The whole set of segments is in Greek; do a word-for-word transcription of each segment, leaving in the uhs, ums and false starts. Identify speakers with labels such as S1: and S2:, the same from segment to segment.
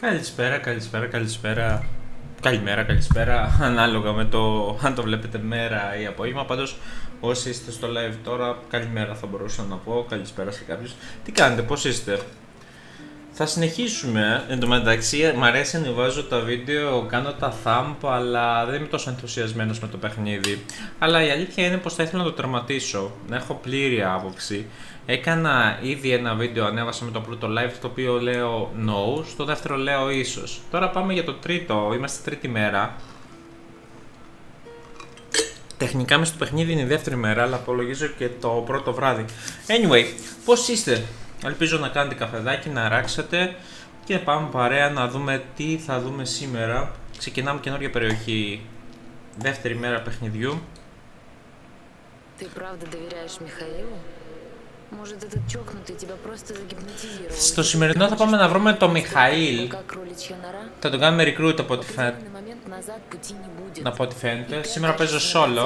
S1: Καλησπέρα, καλησπέρα, καλησπέρα. Καλημέρα, καλησπέρα. Ανάλογα με το αν το βλέπετε μέρα ή απόγευμα. Πάντως, όσοι είστε στο live τώρα, καλημέρα θα μπορούσα να πω. Καλησπέρα σε κάποιους. Τι κάνετε, πώς είστε? Θα συνεχίσουμε. Εν τω μεταξύ, μ' αρέσει να βάζω τα βίντεο, κάνω τα thumb, αλλά δεν είμαι τόσο ενθουσιασμένος με το παιχνίδι. Αλλά η αλήθεια είναι πως θα ήθελα να το τερματίσω, να έχω πλήρη άποψη. Έκανα ήδη ένα βίντεο, ανέβασα με το πρώτο live, το οποίο λέω no, στο δεύτερο λέω ίσως. Τώρα πάμε για το τρίτο, είμαστε τρίτη μέρα. Τεχνικά μες στο παιχνίδι είναι η δεύτερη μέρα, αλλά απολογίζω και το πρώτο βράδυ. Anyway, πώς είστε? Ελπίζω να κάνετε καφεδάκι, να αράξετε και πάμε παρέα να δούμε τι θα δούμε σήμερα. Ξεκινάμε καινούργια περιοχή, δεύτερη μέρα παιχνιδιού. Στο σημερινό θα πάμε να βρούμε τον Μιχαήλ. Θα τον κάνουμε recruit από ό,τι φαίνεται. Από ό,τι φαίνεται. Σήμερα παίζω solo.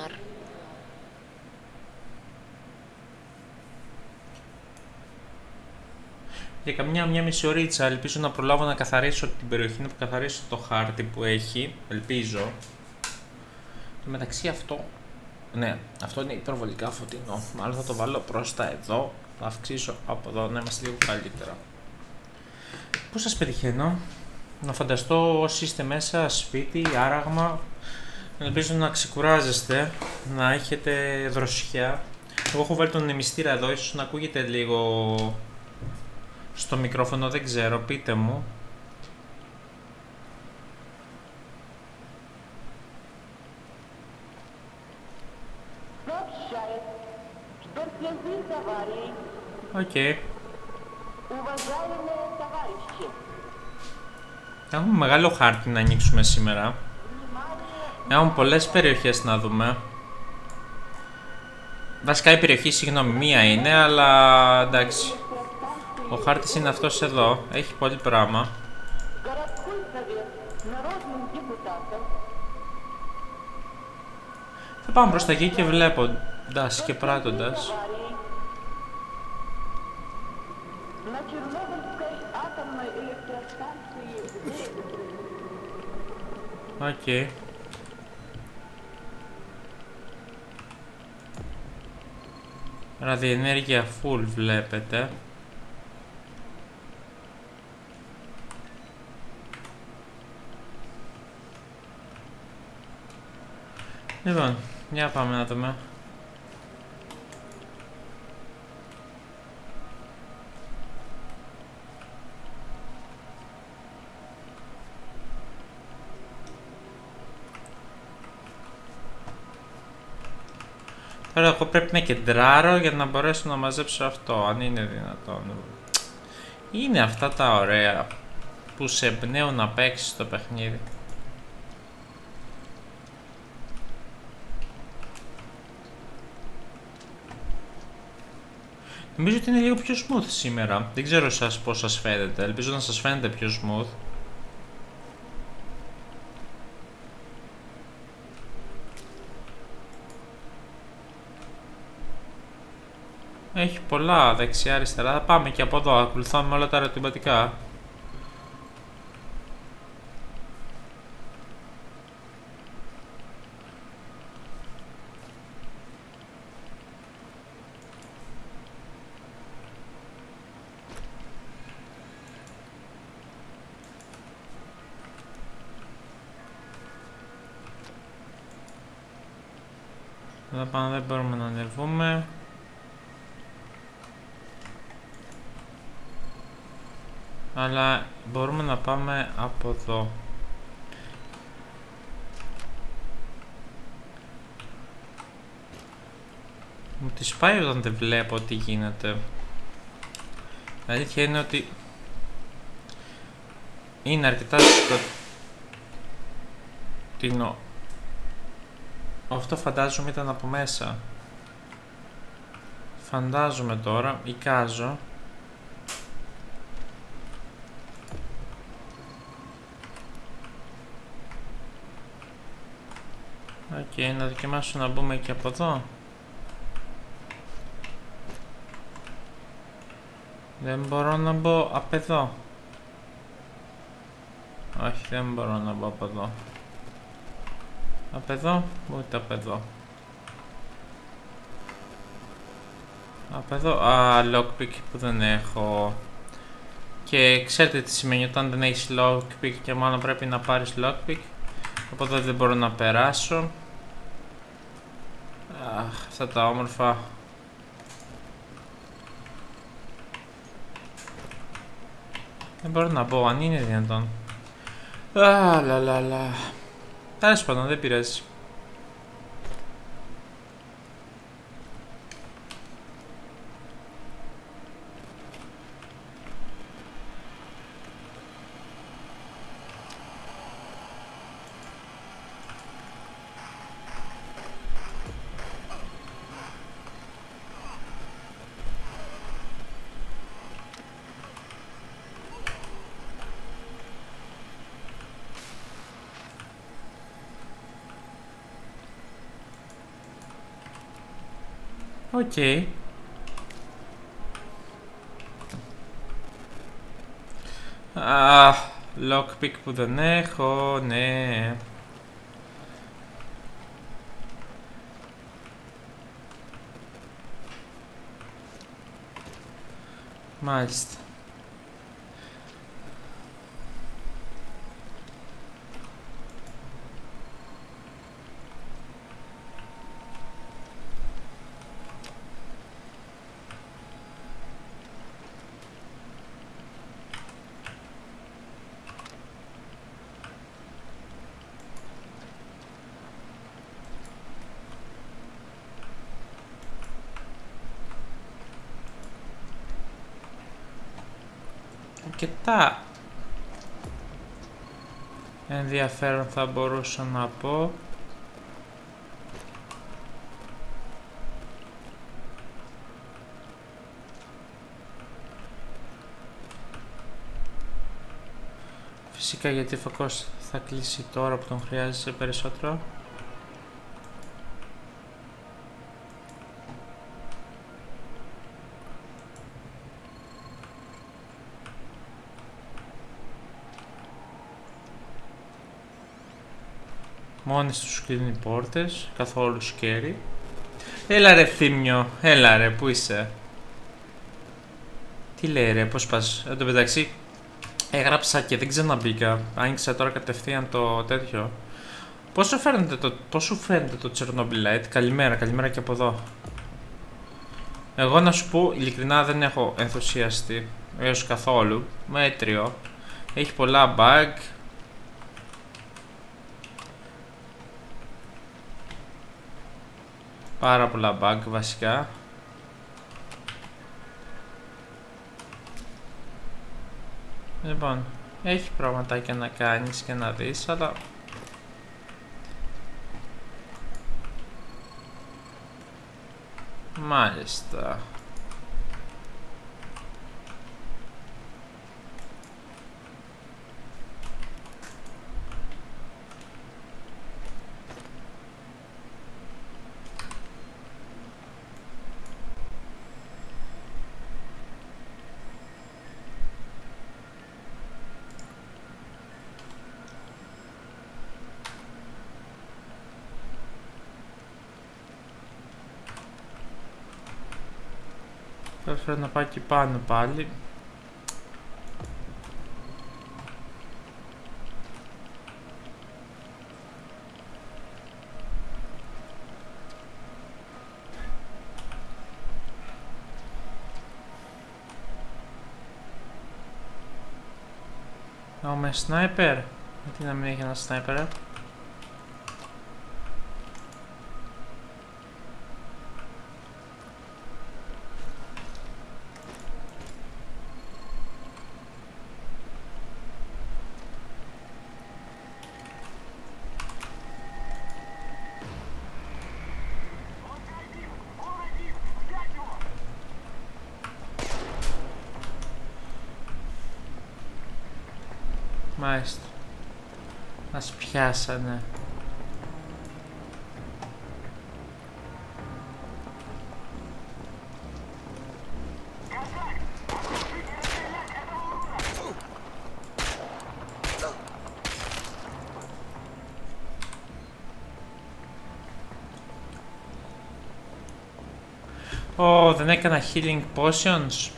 S1: Για καμιά μια μισή ωρίτσα, ελπίζω να προλάβω να καθαρίσω την περιοχή, να καθαρίσω το χάρτη που έχει, ελπίζω. Και μεταξύ αυτό, ναι, αυτό είναι υπερβολικά φωτεινό, μάλλον θα το βάλω προς τα εδώ, θα αυξήσω από εδώ, να είμαστε λίγο καλύτερα. Πώς σας πετυχαίνω? Να φανταστώ όσοι είστε μέσα, σπίτι, άραγμα, ελπίζω να ξεκουράζεστε, να έχετε δροσιά. Εγώ έχω βάλει τον ημιστήρα εδώ, ίσως να ακούγεται λίγο στο μικρόφωνο, δεν ξέρω, πείτε μου. Οκ. Okay. Έχουμε μεγάλο χάρτη να ανοίξουμε σήμερα. Έχουμε πολλές περιοχές να δούμε. Βασικά η περιοχή, συγγνώμη, μία είναι, αλλά εντάξει. Ο χάρτης είναι αυτός εδώ, έχει πολύ πράγμα. Θα πάμε προς τα εκεί και βλέποντας και πράττοντας. Οκ. Okay. Ραδιενέργεια full βλέπετε. Λοιπόν, για πάμε να δούμε. Τώρα εγώ πρέπει να κεντράρω για να μπορέσω να μαζέψω αυτό, αν είναι δυνατόν. Είναι αυτά τα ωραία που σε εμπνέουν να παίξεις το παιχνίδι. Νομίζω ότι είναι λίγο πιο smooth σήμερα. Δεν ξέρω σας πώς σας φαίνεται. Ελπίζω να σας φαίνεται πιο smooth. Έχει πολλά δεξιά αριστερά. Θα πάμε και από εδώ. Ακολουθάμε όλα τα ερωτηματικά. Εδώ πάνω δεν μπορούμε να ανεβούμε. Αλλά μπορούμε να πάμε από εδώ. Μου τη σπάει όταν δεν βλέπω τι γίνεται. Η αλήθεια είναι ότι είναι αρκετά σκοτεινό. Αυτό φαντάζομαι ήταν από μέσα. Φαντάζομαι τώρα, εικάζω. Οκ, okay, να δοκιμάσω να μπούμε και από εδώ. Δεν μπορώ να μπω απ' εδώ. Όχι, δεν μπορώ να μπω από εδώ. Από εδώ, ούτε από εδώ. Από εδώ, α, lockpick που δεν έχω. Και ξέρετε τι σημαίνει όταν δεν έχεις lockpick και μάλλον πρέπει να πάρεις lockpick. Από εδώ δεν μπορώ να περάσω. Αχ, αυτά τα όμορφα. Δεν μπορώ να μπω, αν είναι δυνατόν. Α, λα λα λα. Τέλος πάντων, δεν πειράζει. Οκ. Okay. Αχ, lockpick που δεν έχω, ναι. Μάλιστα. Αρκετά ενδιαφέρον θα μπορούσα να πω. Φυσικά γιατί ο φακός θα κλείσει τώρα που τον χρειάζεσαι περισσότερο. Μόνες τους κλείνει πόρτες, καθόλου σκέρι. Έλα ρε Θύμιο, έλα ρε, πού είσαι? Τι λέει ρε, πώς πας? Εν τω μεταξύ έγραψα και δεν ξαναμπήκα. Άνοιξα τώρα κατευθείαν το τέτοιο. Πώς σου φαίνεται το, πώς σου φαίνεται το Chernobyl Light? Καλημέρα, καλημέρα και από εδώ. Εγώ να σου πω ειλικρινά δεν έχω ενθουσιαστεί έως καθόλου. Μέτριο. Έχει πολλά bug. Πάρα πολλά bug βασικά. Λοιπόν, έχει πραγματάκια να κάνεις και να δεις, αλλά μάλιστα. Θα πρέπει να πάει εκεί πάνω πάλι. Ω, με σνάιπερ. Γιατί να μην έχει ένα σνάιπερ, ε? Μάλιστα. Μας πιάσανε. Ω, δεν έκανα healing potions.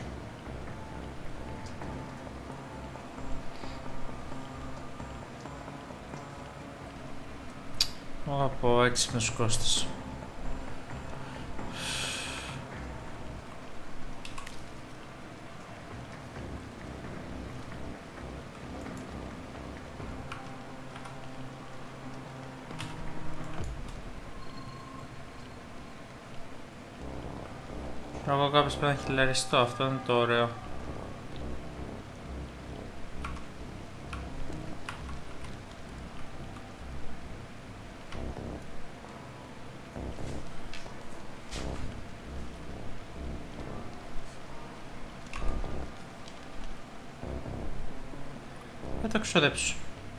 S1: Ω, από έξυπνος Κώστας. Εγώ κάποιος πρέπει να χιλαριστώ, αυτό είναι το ωραίο. Θα το ξοδέψω.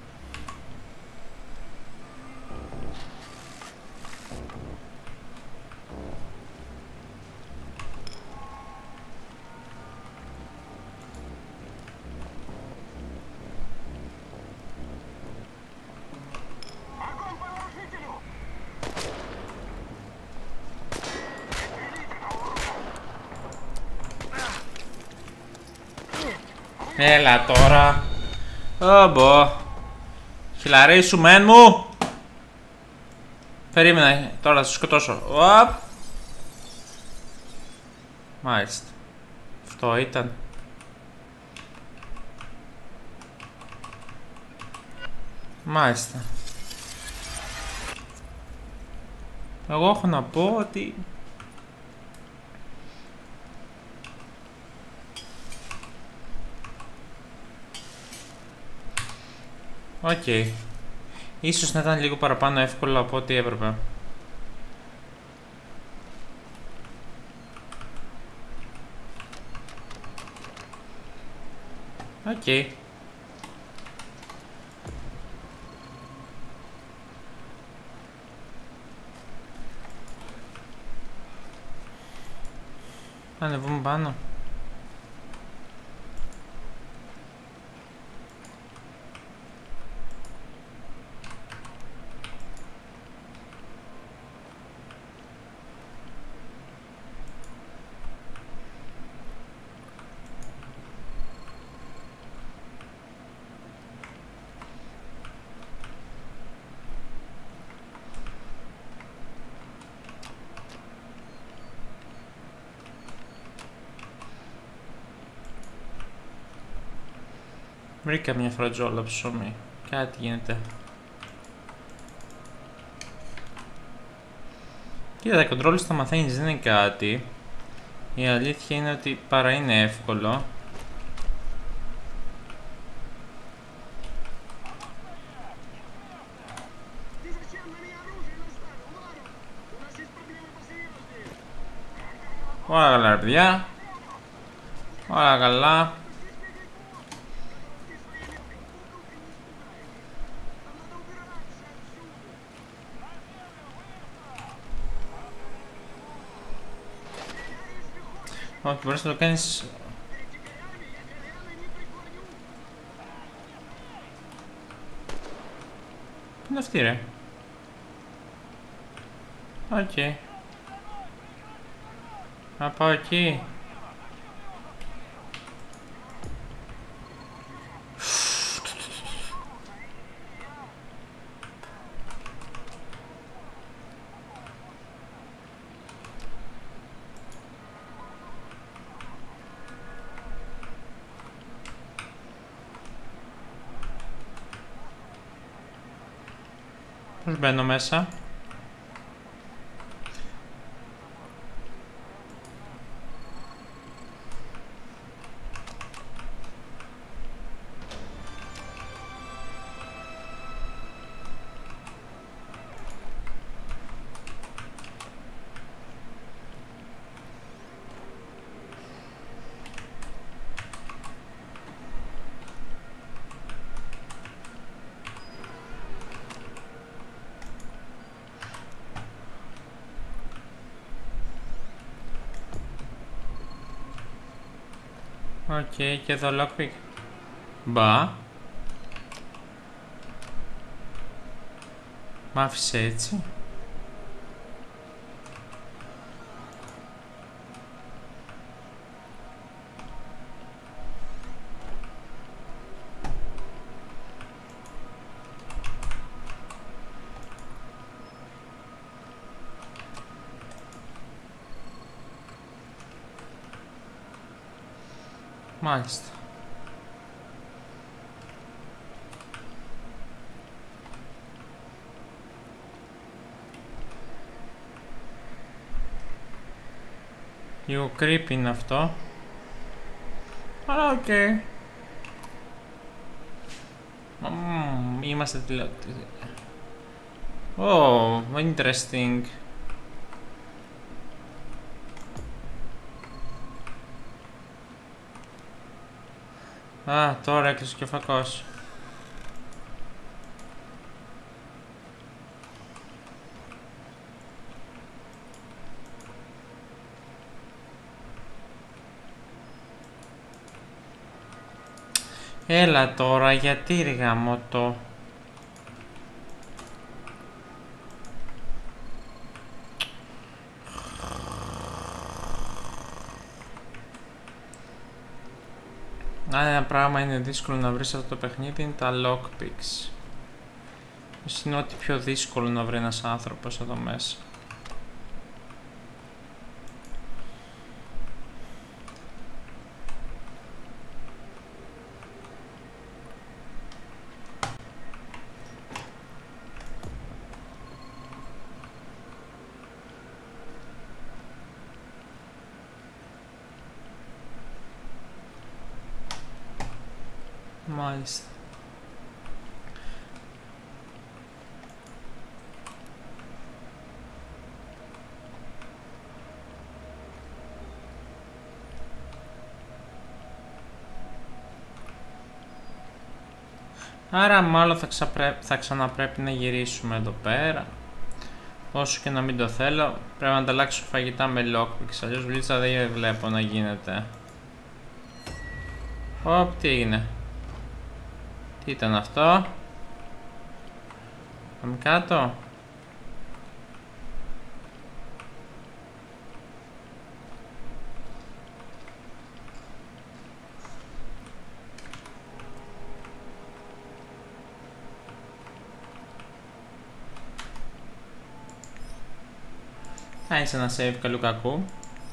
S1: Έλα τώρα. Ωμπο. Χιλαρίσου μεν μου. Περίμενα, τώρα θα σου σκοτώσω. Οπ. Μάλιστα. Αυτό ήταν. Μάλιστα. Εγώ έχω να πω ότι οκ. Okay. Ίσως να ήταν λίγο παραπάνω εύκολο από ό,τι έπρεπε. Οκ. Okay. Ανεβούμε πάνω. Βρήκα μια φρατζόλα ψωμί. Κάτι γίνεται. Κοίτα, τα κοντρόλες τα μαθαίνεις, δεν είναι κάτι. Η αλήθεια είναι ότι παρά είναι εύκολο. Όλα καλά ρε παιδιά. Όλα καλά. Όχι, μπορείς να το κάνεις. Πού είναι αυτή ρε? Οκ. Okay. Να πάω εκεί. Πώς μπαίνω μέσα? Οκ, okay, και εδώ lockpick. Μπα. Μ' άφησε έτσι. Μάλιστα. Λίγο creepy είναι αυτό. Αλλά οκ. Okay. Mm, είμαστε τηλεοπτικοί. Oh, interesting. Α, τώρα έκλεισε και ο φακός. Έλα τώρα, γιατί ρε γαμώτο. Αν ένα πράγμα είναι δύσκολο να βρεις αυτό το παιχνίδι είναι τα lockpicks. Είναι ό,τι πιο δύσκολο να βρει ένας άνθρωπος εδώ μέσα. Μάλιστα. Άρα μάλλον θα, ξαπρέ... θα ξαναπρέπει να γυρίσουμε εδώ πέρα. Όσο και να μην το θέλω, πρέπει να ανταλλάξω φαγητά με lockpicks, αλλιώς βλίτσα δεν βλέπω να γίνεται. Οπ, τι έγινε. Τι ήταν αυτό. Πάμε κάτω. Θα είσαι ένα save καλού κακού.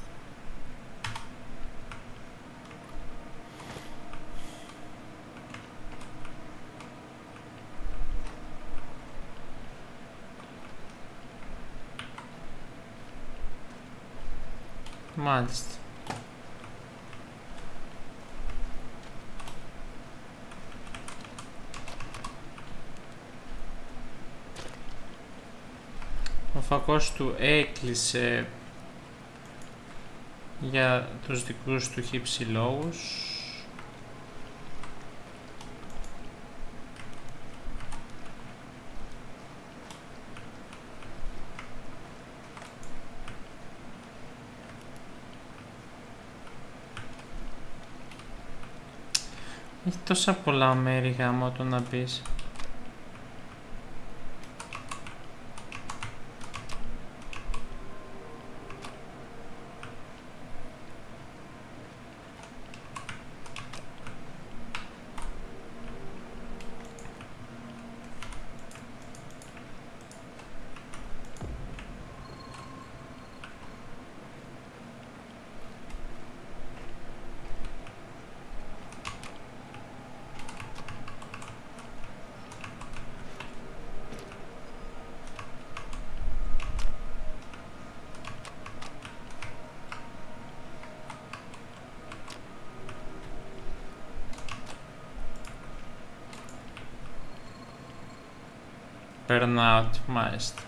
S1: Μάλιστα. Ο φακός του έκλεισε για τους δικούς του χύψη λόγους. Έχει τόσα πολλά μέρη γάμο το να πεις. Burnout, μάλιστα.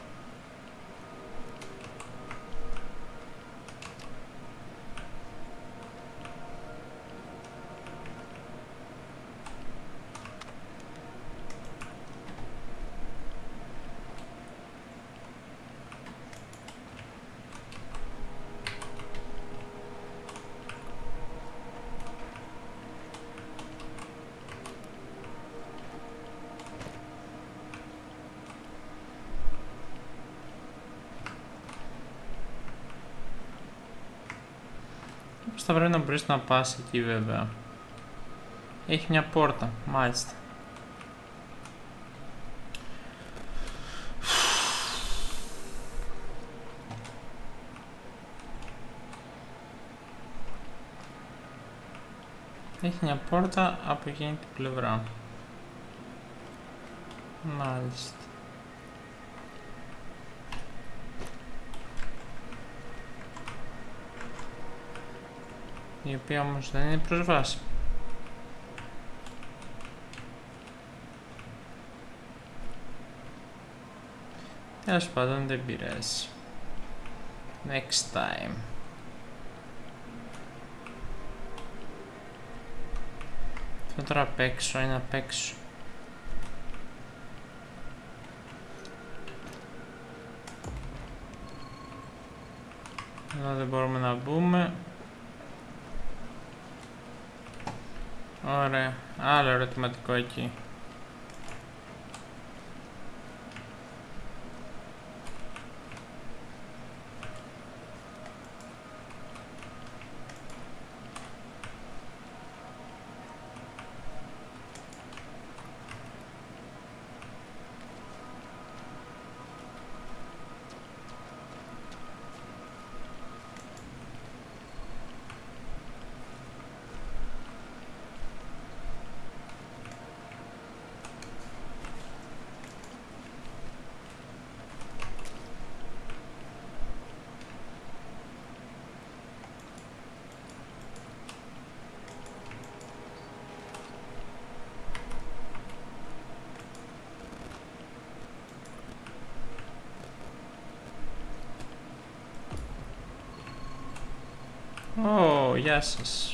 S1: Θα πρέπει να μπορείς να πας εκεί βέβαια. Έχει μια πόρτα, μάλιστα. Έχει μια πόρτα από εκείνη την πλευρά. Μάλιστα. Η οποία όμως δεν είναι προσβάσιμη. Τέλος πάντων δεν πειράζει. Next time. Αυτό τώρα απ' έξω είναι απ' έξω. Εδώ δεν μπορούμε να μπούμε. Ωραία. Άλλο ερωτηματικό εκεί. Ω, γεια σας.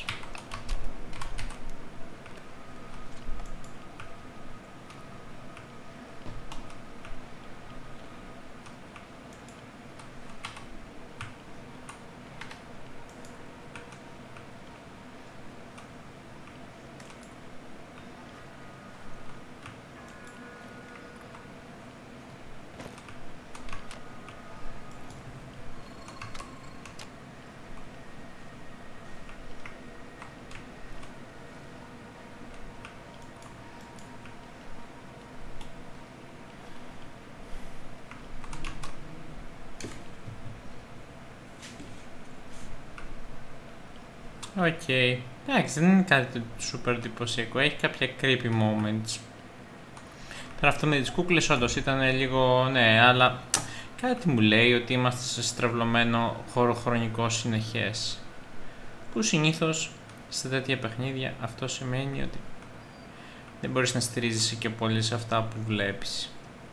S1: Οκ. Okay. Εντάξει, δεν είναι κάτι super εντυπωσιακό. Έχει κάποια creepy moments. Τώρα αυτό με τις κούκλες όντως ήταν λίγο, ναι, αλλά κάτι μου λέει ότι είμαστε σε στρεβλωμένο χώρο χρονικό συνεχές. Που συνήθως σε τέτοια παιχνίδια αυτό σημαίνει ότι δεν μπορείς να στηρίζεσαι και πολύ σε αυτά που βλέπεις.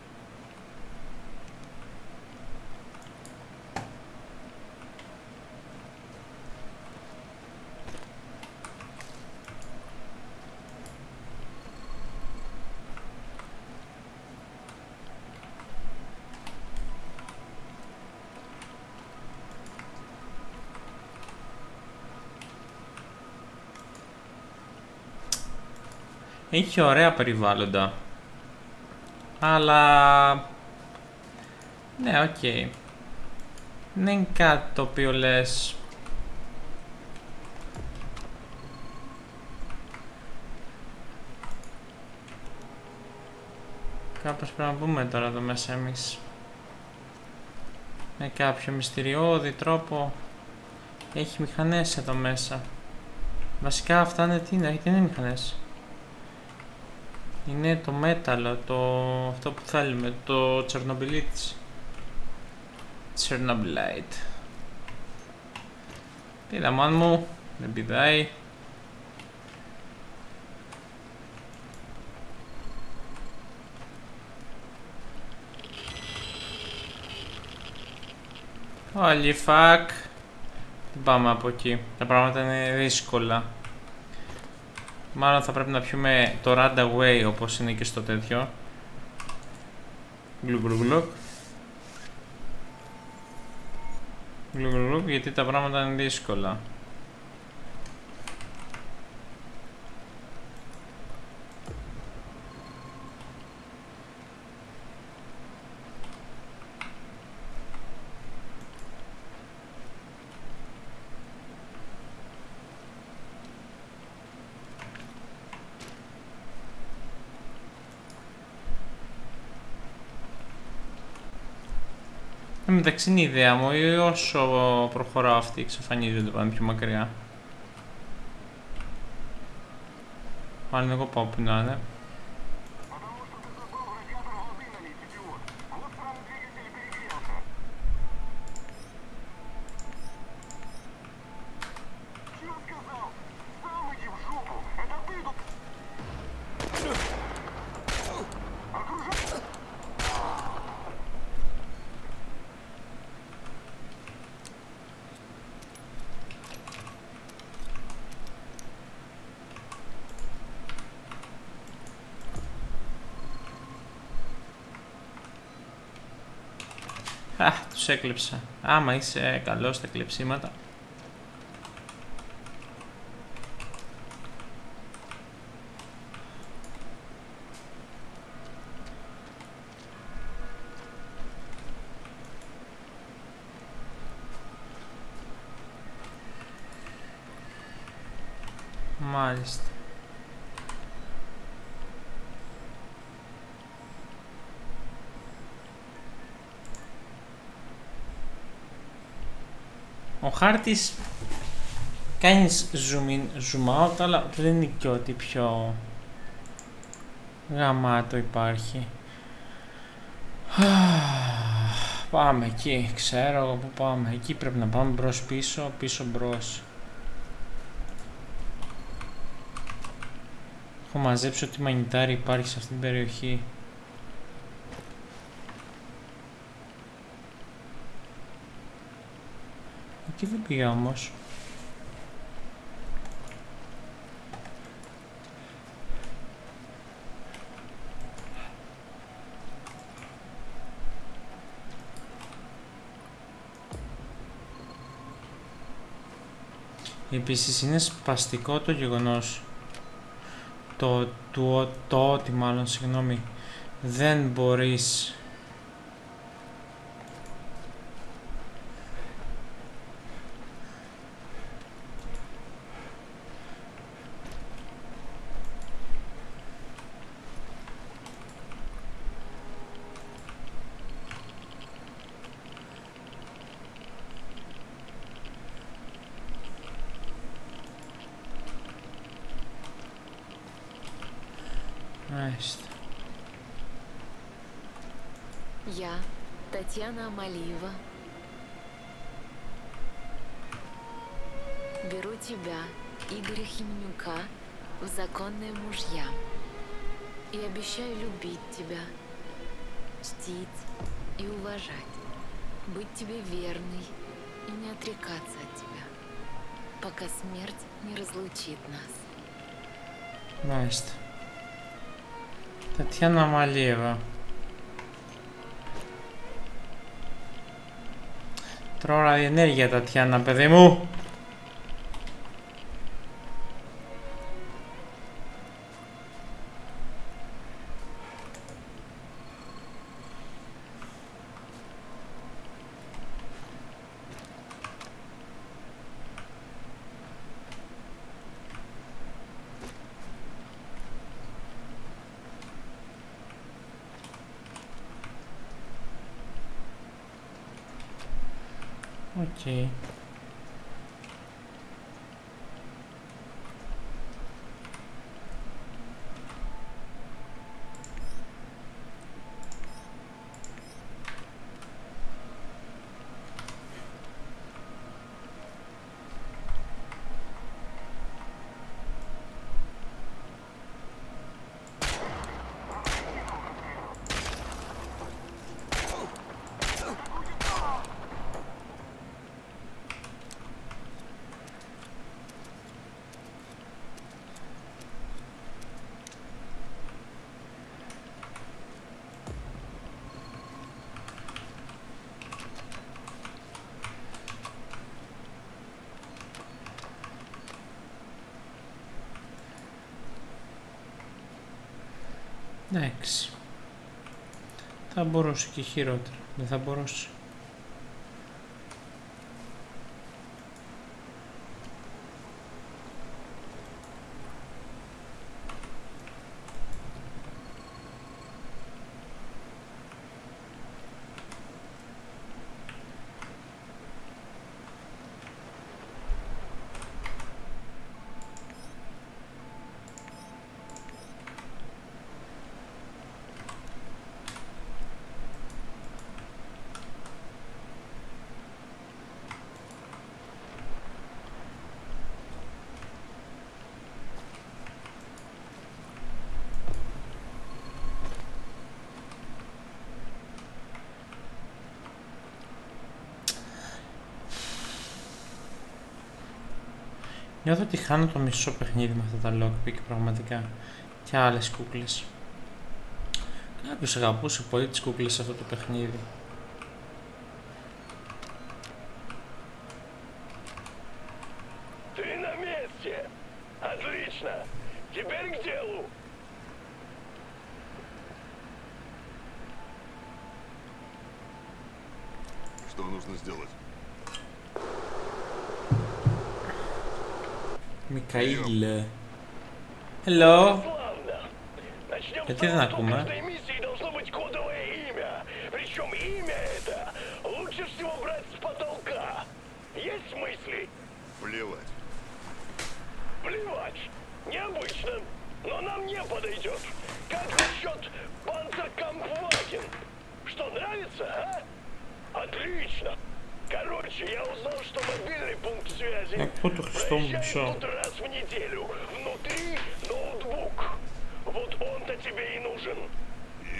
S1: Έχει ωραία περιβάλλοντα. Αλλά... ναι, οκ. Okay. Δεν είναι κάτι το οποίο λες... κάπως πρέπει να μπούμε τώρα εδώ μέσα εμείς. Με κάποιο μυστηριώδη τρόπο. Έχει μηχανές εδώ μέσα. Βασικά αυτά είναι τι είναι, τι είναι μηχανές. Είναι το μέταλλο, το... αυτό που θέλουμε, το Τσερνομπιλίτης. Τσερνομπιλάιτ. Πήδα μάν μου, δεν πηδάει. Holy fuck. Δεν πάμε από εκεί, τα πράγματα είναι δύσκολα. Μάλλον θα πρέπει να πιούμε το Runaway όπως είναι και στο τέτοιο. Γλουγλουγλουκ. Γλουγλουγλουκ, γιατί τα πράγματα είναι δύσκολα. Εντάξει, είναι η ιδέα μου, ή όσο προχωράω αυτή εξαφανίζονται, πάμε πιο μακριά. Μάλλον εγώ πάω που να είναι. Α, τους έκλεψα. Άμα είσαι καλός στα κλεψίματα. Μάλιστα. Ο χάρτης κάνεις zoom in, zoom out, αλλά δεν είναι και ότι πιο γαμάτο υπάρχει. Πάμε εκεί, ξέρω εγώ που πάμε. Εκεί πρέπει να πάμε, μπρος πίσω, πίσω μπρος. Έχω μαζέψει ότι μανιτάρι υπάρχει σε αυτήν την περιοχή. Εκεί δεν πήγα όμως. Επίσης είναι σπαστικό το γεγονός το, το, το ότι μάλλον, συγγνώμη, δεν μπορείς Nice.
S2: Я, Татьяна Амалиева, беру тебя, Игоря Хименюка, в законные мужья и обещаю любить тебя, чтить и уважать, быть тебе верной и не отрекаться от тебя, пока смерть не разлучит нас.
S1: Nice. Татьяна Амалиева. Τώρα η ενέργεια, Τατιάνα, παιδί μου. Okay. Εντάξει. Θα μπορούσε και χειρότερα. Δεν θα μπορούσε. Νιώθω ότι χάνω το μισό παιχνίδι με αυτά τα lockpick πραγματικά. Και άλλες κούκλες. Κάποιος αγαπούσε πολύ τις κούκλες σε αυτό το παιχνίδι.
S3: Ты на месте! Отлично! Теперь к делу!
S4: Что нужно сделать?
S1: Микаэль. Hello.
S3: Славно! Начнем
S1: Это
S3: с того,
S1: знак,
S3: что у
S1: ума.
S3: каждой миссии должно быть кодовое имя. Причем имя это лучше всего брать с потолка. Есть мысли?
S4: Плевать.
S3: Плевать. Необычно. Но нам не подойдет. Как насчет Панцеркампфваген? Что, нравится, а? Отлично. Короче, я узнал, что мобильный пункт связи
S1: Как будто что
S3: проезжает
S1: еще?
S3: тут раз в неделю. Внутри ноутбук. Вот он-то тебе и нужен.
S4: И?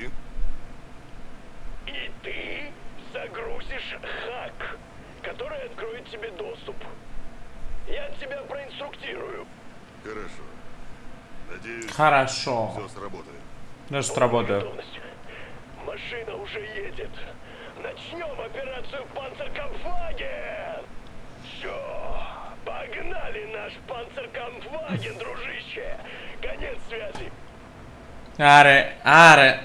S3: И ты загрузишь хак, который откроет тебе доступ. Я тебя проинструктирую.
S4: Хорошо. Надеюсь,
S1: Хорошо.
S4: все сработает.
S1: Даже сработает.
S3: Готовность. Машина уже едет. Начнем операцию Панцеркампфваген. Все. Погнали наш Панцеркампфваген, дружище. Конец связи.
S1: Άρε, άρε.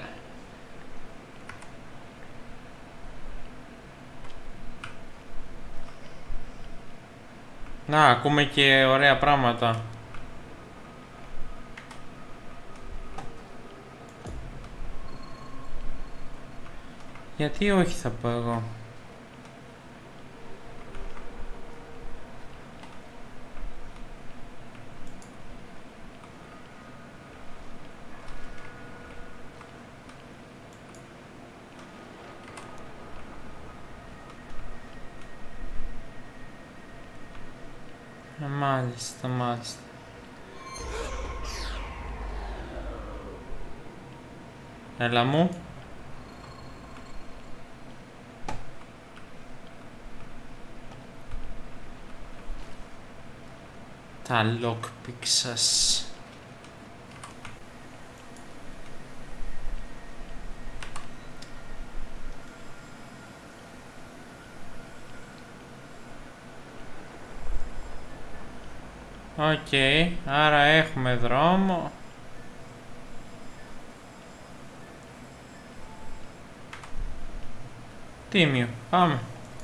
S1: Να, ακούμε και ωραία πράγματα. Γιατί όχι, θα πω εγώ. Μάλιστα, μάλιστα. Έλα μου. Τα lockpick σας. Οκ, okay, άρα έχουμε δρόμο. Τίμιο, πάμε.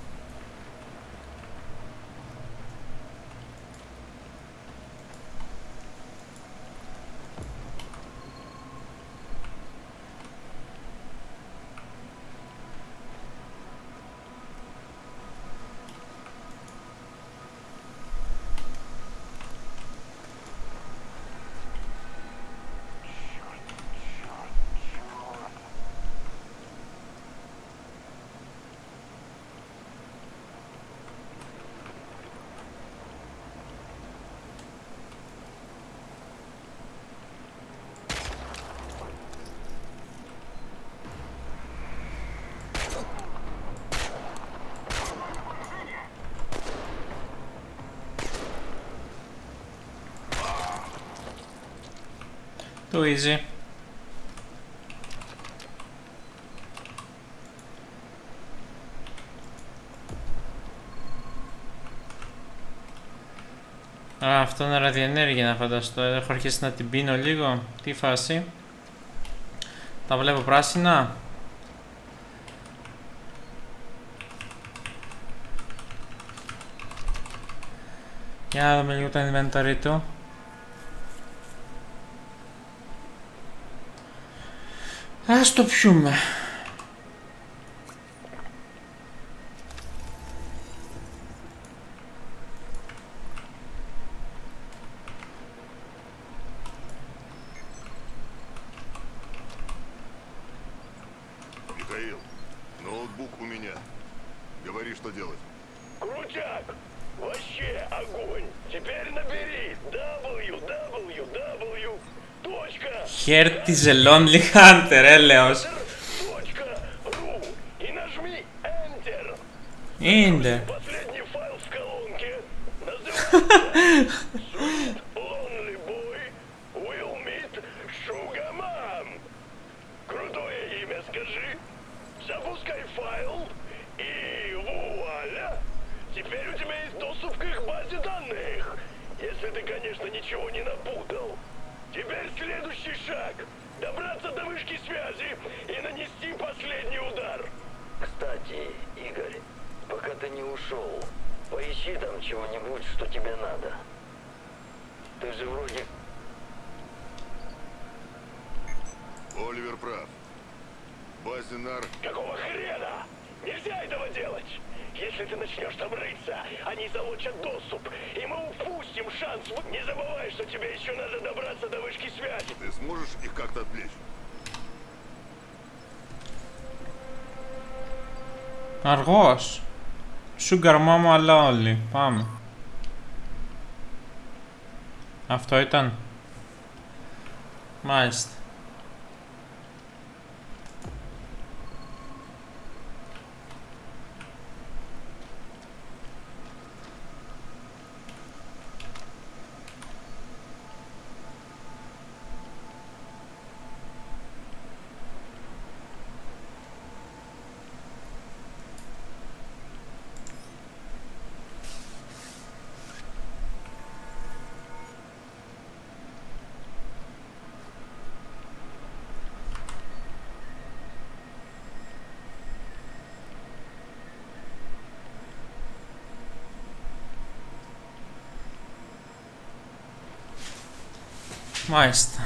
S1: Το easy. Α, αυτό είναι ραδιενέργεια να φανταστώ. Έχω αρχίσει να την πίνω λίγο. Τι φάση. Τα βλέπω πράσινα. Για να δούμε λίγο το inventory του. Ας το πιούμε.
S4: Михаил, ноутбук у меня. Говори, что делать.
S3: Крутяк! Вообще огонь! Теперь набери дабл-ю дабл ю дабл ю точка
S1: Heart is a lonely hunter, έλεος.
S3: точка ру и нажми Enter.
S1: Είναι.
S3: Последний файл в колонке называется Роберт Лонли Бой Уилмит Шугаман. Крутое имя скажи. Запускай файл и вуаля. Теперь у тебя есть доступ к их базе данных. Если ты, конечно, ничего не напутал. Теперь следующий шаг. Добраться до вышки связи и нанести последний удар.
S5: Кстати, Игорь, пока ты не ушел, поищи там чего-нибудь, что тебе надо. Ты же вроде...
S4: Оливер прав. Базе нар...
S3: Какого хрена? Нельзя этого делать! Если ты начнешь там рыться, они залучат доступ, и мы упустим шанс. Не забывай, что тебе еще надо добраться до вышки связи.
S4: Ты сможешь их как-то отвлечь?
S1: Αργός. Sugar Mama αλλά όλοι. Πάμε. Αυτό ήταν. Μάλιστα. Μάλιστα.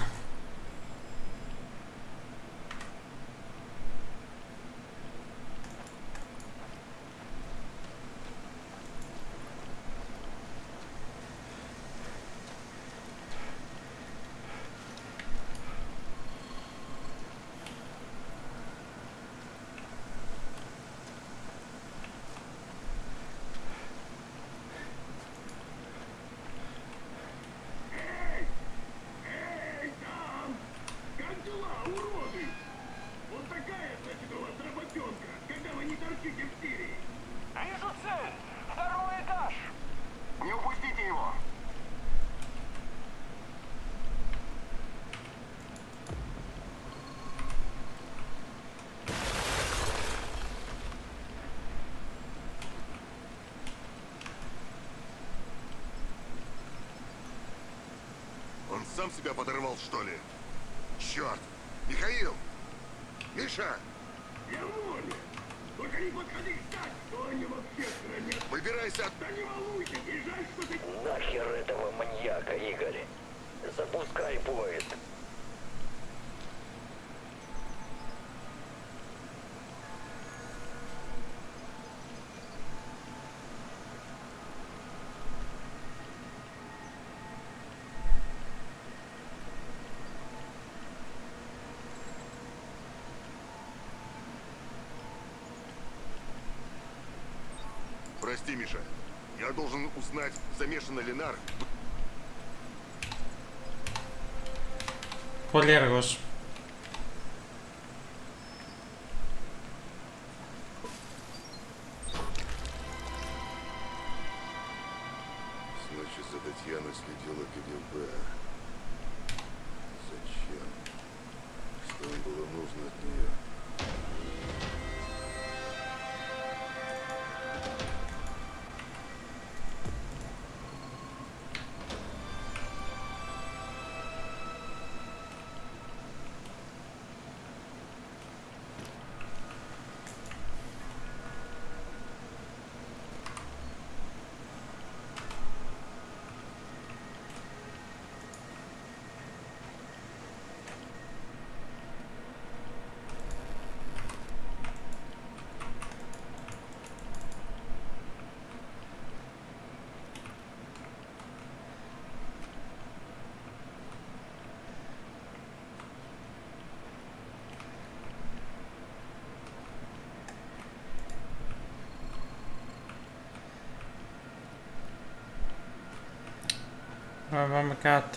S3: Вижу цель! Второй этаж!
S5: Не упустите его!
S4: Он сам себя подорвал, что ли? Черт! Михаил! Миша!
S3: Я в норме! Только не подходи так, что они вообще хранят!
S4: Выбирайся от...
S3: Да не волнуйся, и жаль, что ты...
S5: Нахер этого маньяка, Игорь! Запускай поезд!
S4: Прости, Миша. Я должен узнать, замешан ли нар.
S1: Πολύ έργος.
S4: Значит, за Татьяной следила КГБ. Зачем? Что им было нужно от нее?
S1: Θα πάμε κάτω.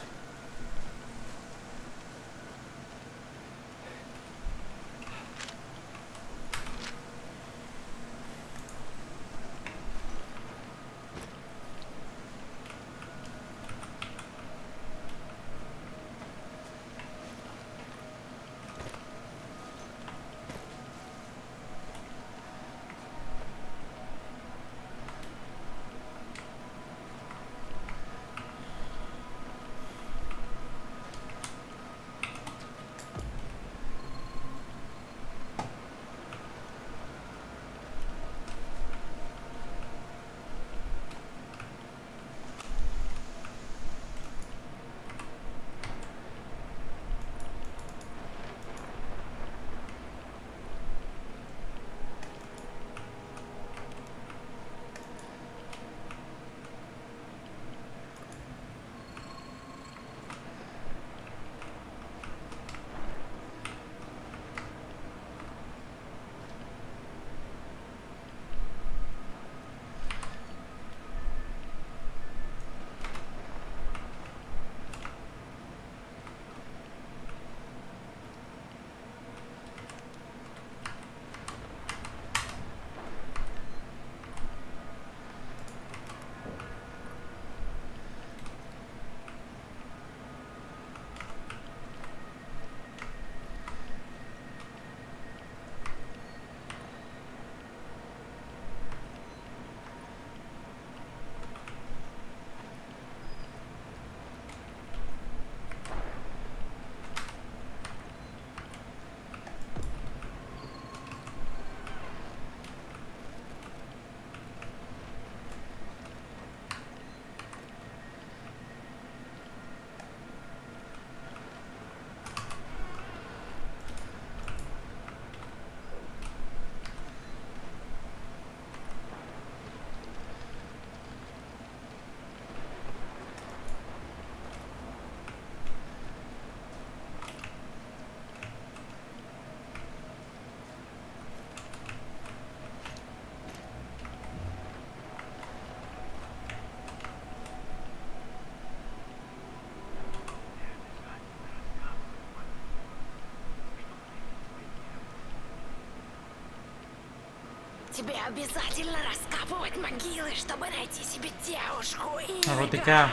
S2: Тебе обязательно раскапывать могилы, чтобы найти себе девушку, Игорь.
S1: Ναρκωτικά.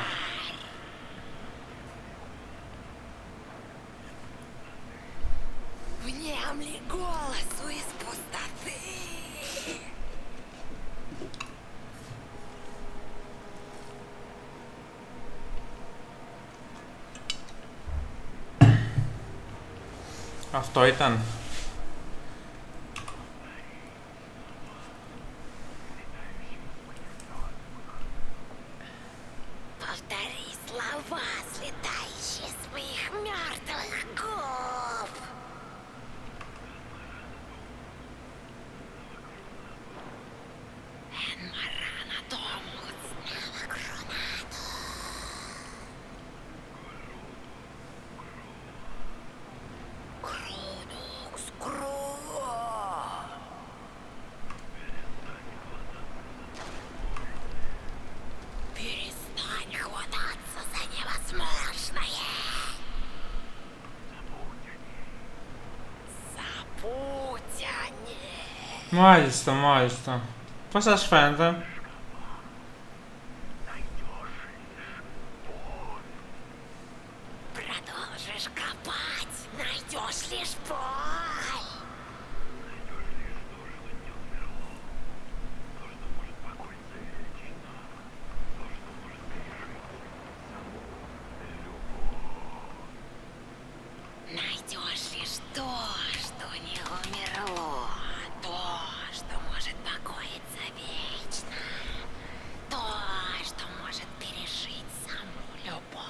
S2: Внемли голосу из пустоты.
S1: Αυτό ήταν.
S2: Повтори слова, слетающие с моих мертвых губ. Энмарана Домут знала гранату. Крунукс Кру. Перестань хвататься за невозможное. Забудь о ней.
S1: Μάλιστα, μάλιστα. Πώς σας φαίνεται?
S2: Продолжишь копать, найдешь лишь боль. Найдешь лишь то, что не умерло, то, что может покоиться вечно, то, что может пережить саму любовь.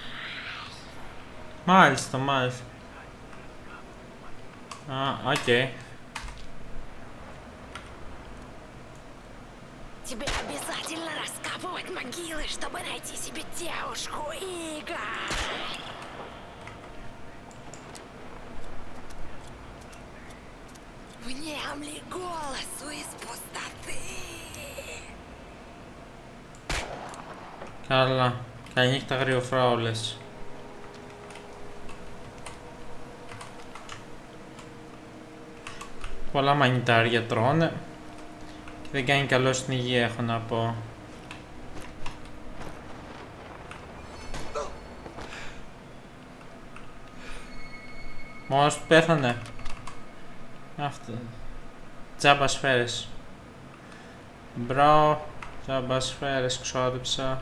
S1: Μάλιστα, μάλιστα. Α, οκ. Okay.
S2: Тебе обязательно раскапывать могилы, чтобы найти себе девушку, Игорь. Внемли голосу из пустоты.
S1: Καλά. Καληνύχτα γριοφράουλες. Πολλά μανιτάρια τρώνε και δεν κάνει καλό στην υγεία, έχω να πω. Μόνος του πέθανε. Αυτό. Τζάμπα σφαίρες. Μπρο. Τζάμπα σφαίρες ξόδεψα.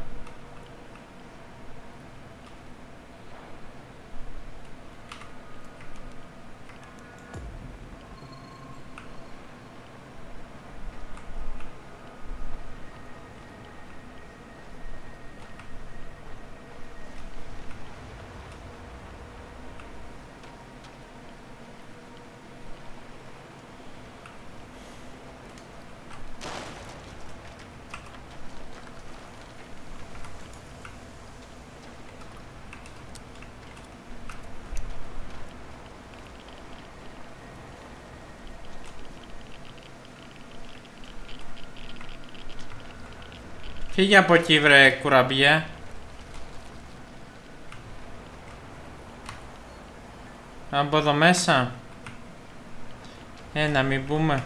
S1: Φύγε από εκεί βρε κουραμπιέ. Από εδώ μέσα. Ε, να μην μπούμε.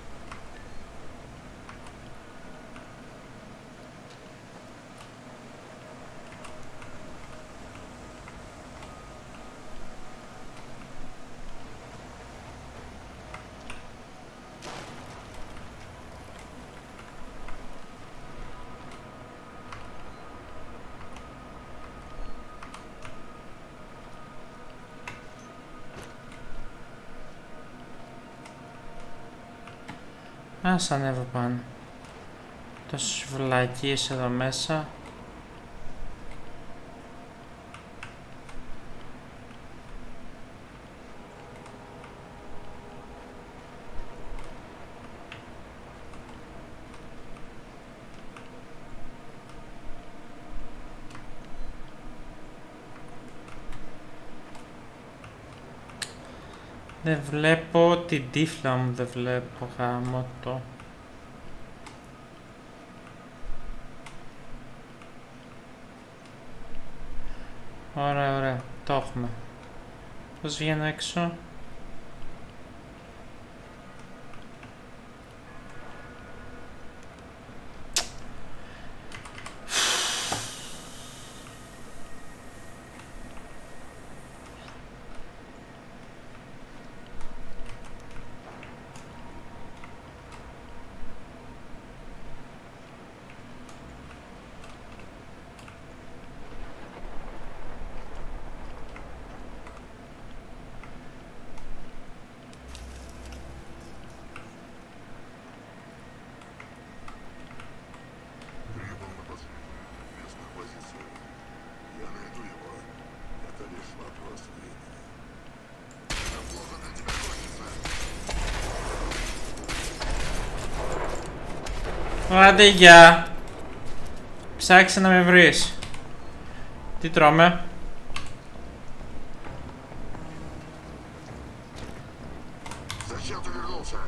S1: Ας ανέβω πάνω. Τόσες βλακίες εδώ μέσα. Δεν βλέπω την τύφλα μου, δεν βλέπω γάμο το. Ωραία, ωραία, το έχουμε. Πώς βγαίνω έξω? Άντε γεια. Ψάξε να με βρεις. Τι τρώμε?
S4: Зачем ты вернулся?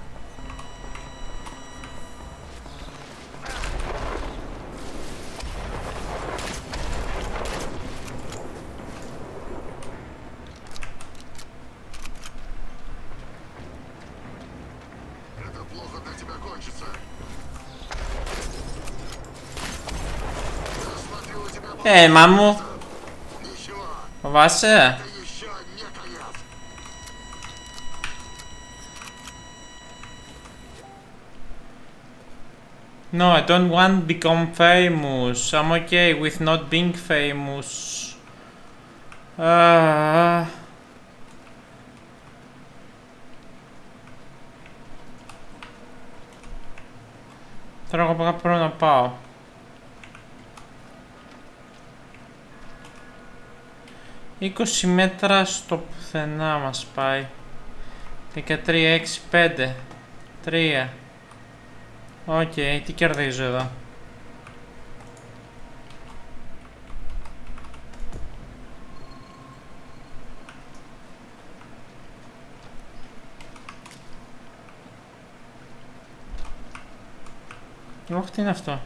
S4: Это плохо для тебя кончится. Я смотрю, у тебя
S1: Ε, μάμου,
S4: ничего.
S1: φοβάσαι?
S4: Это еще не конец.
S1: No, I don't want to become famous. I'm okay with not being famous. Ah. Τώρα εγώ κάπου πρέπει να πάω. είκοσι μέτρα στο πουθενά μας πάει. δεκατρία, έξι, πέντε, τρία. Οκ, okay, τι κερδίζω εδώ? Όχι, τι είναι αυτό?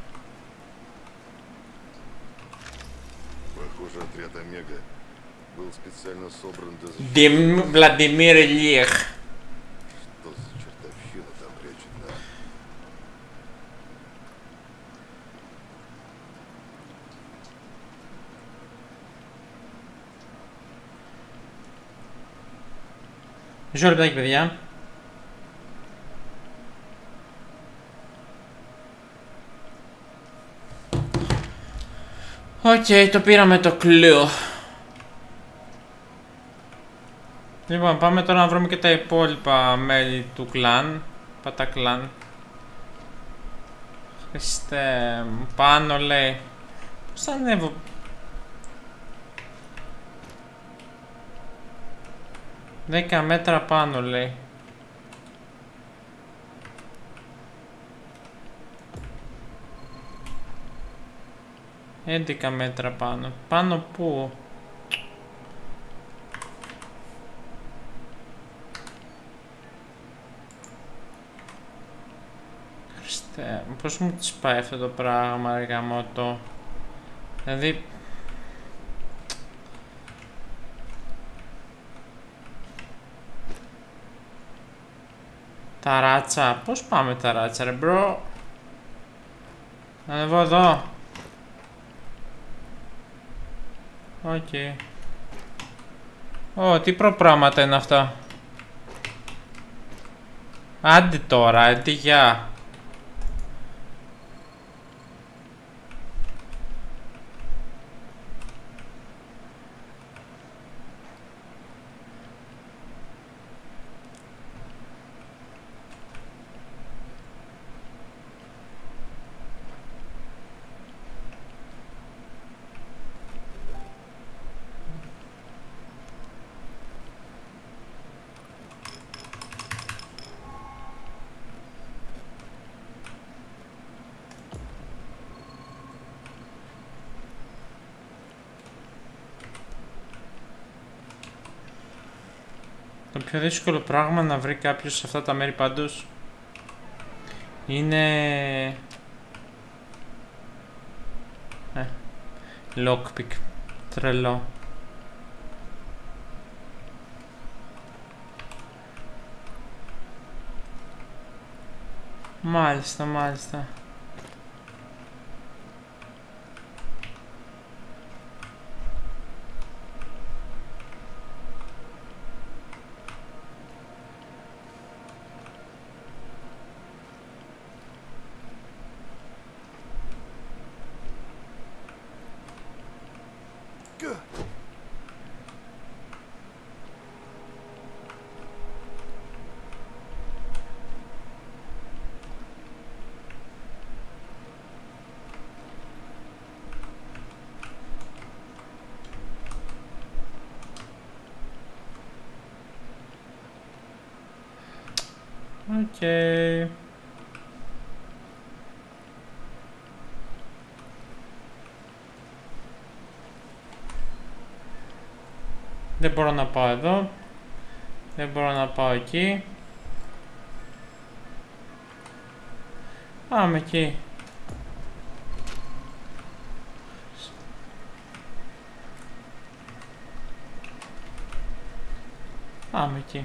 S4: Похоже, отряд Омега был специально собран для защиты.
S1: Дим... Владимир Ильич.
S4: Что за чертовщина там прячет нас?
S1: Μισό λεπτάκι, παιδιά. Οκ, okay, το πήραμε το κλου. Λοιπόν, πάμε τώρα να βρούμε και τα υπόλοιπα μέλη του κλάν. Πατά κλάν. Χριστέ μου, πάνω λέει. Πώς θα ανέβω? Δέκα μέτρα πάνω λέει. έντεκα μέτρα πάνω. Πάνω πού? Χριστέ, πώς μου τις πάει αυτό το πράγμα, ρε γαμώτο. Δηλαδή... Ταράτσα, πώς πάμε ταράτσα ρε μπρο? Ανεβώ εδώ. Οκ. Okay. Ω, τι προπράγματα είναι αυτά? Άντε τώρα, άντε γεια. Το πιο δύσκολο πράγμα να βρει κάποιος σε αυτά τα μέρη πάντως είναι... Ε, lockpick. Τρελό. Μάλιστα, μάλιστα. Οκ. Okay. Δεν μπορώ να πάω εδώ. Δεν μπορώ να πάω εκεί. Πάμε εκεί. Πάμε εκεί.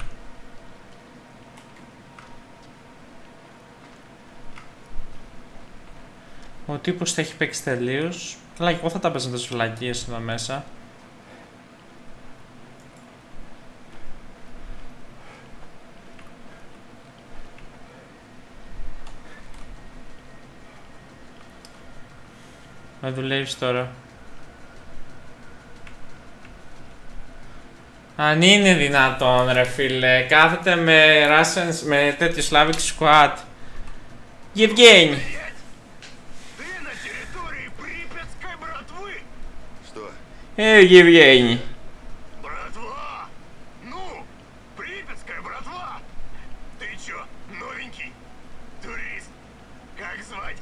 S1: Ο τύπος θα έχει παίξει τελείως. Αλλά και εγώ θα τα παίζα τις βλακίες εδώ μέσα. Με δουλεύεις τώρα. Αν είναι δυνατόν ρε φίλε, κάθεται με Russians, με τέτοιο Slavic Squad. Евгений.
S3: Ты на территории Припятской братвы!
S4: Что?
S1: Эй, Евгений.
S3: Братва! Ну, Припятская братва! Ты чё, новенький? Турист? Как звать?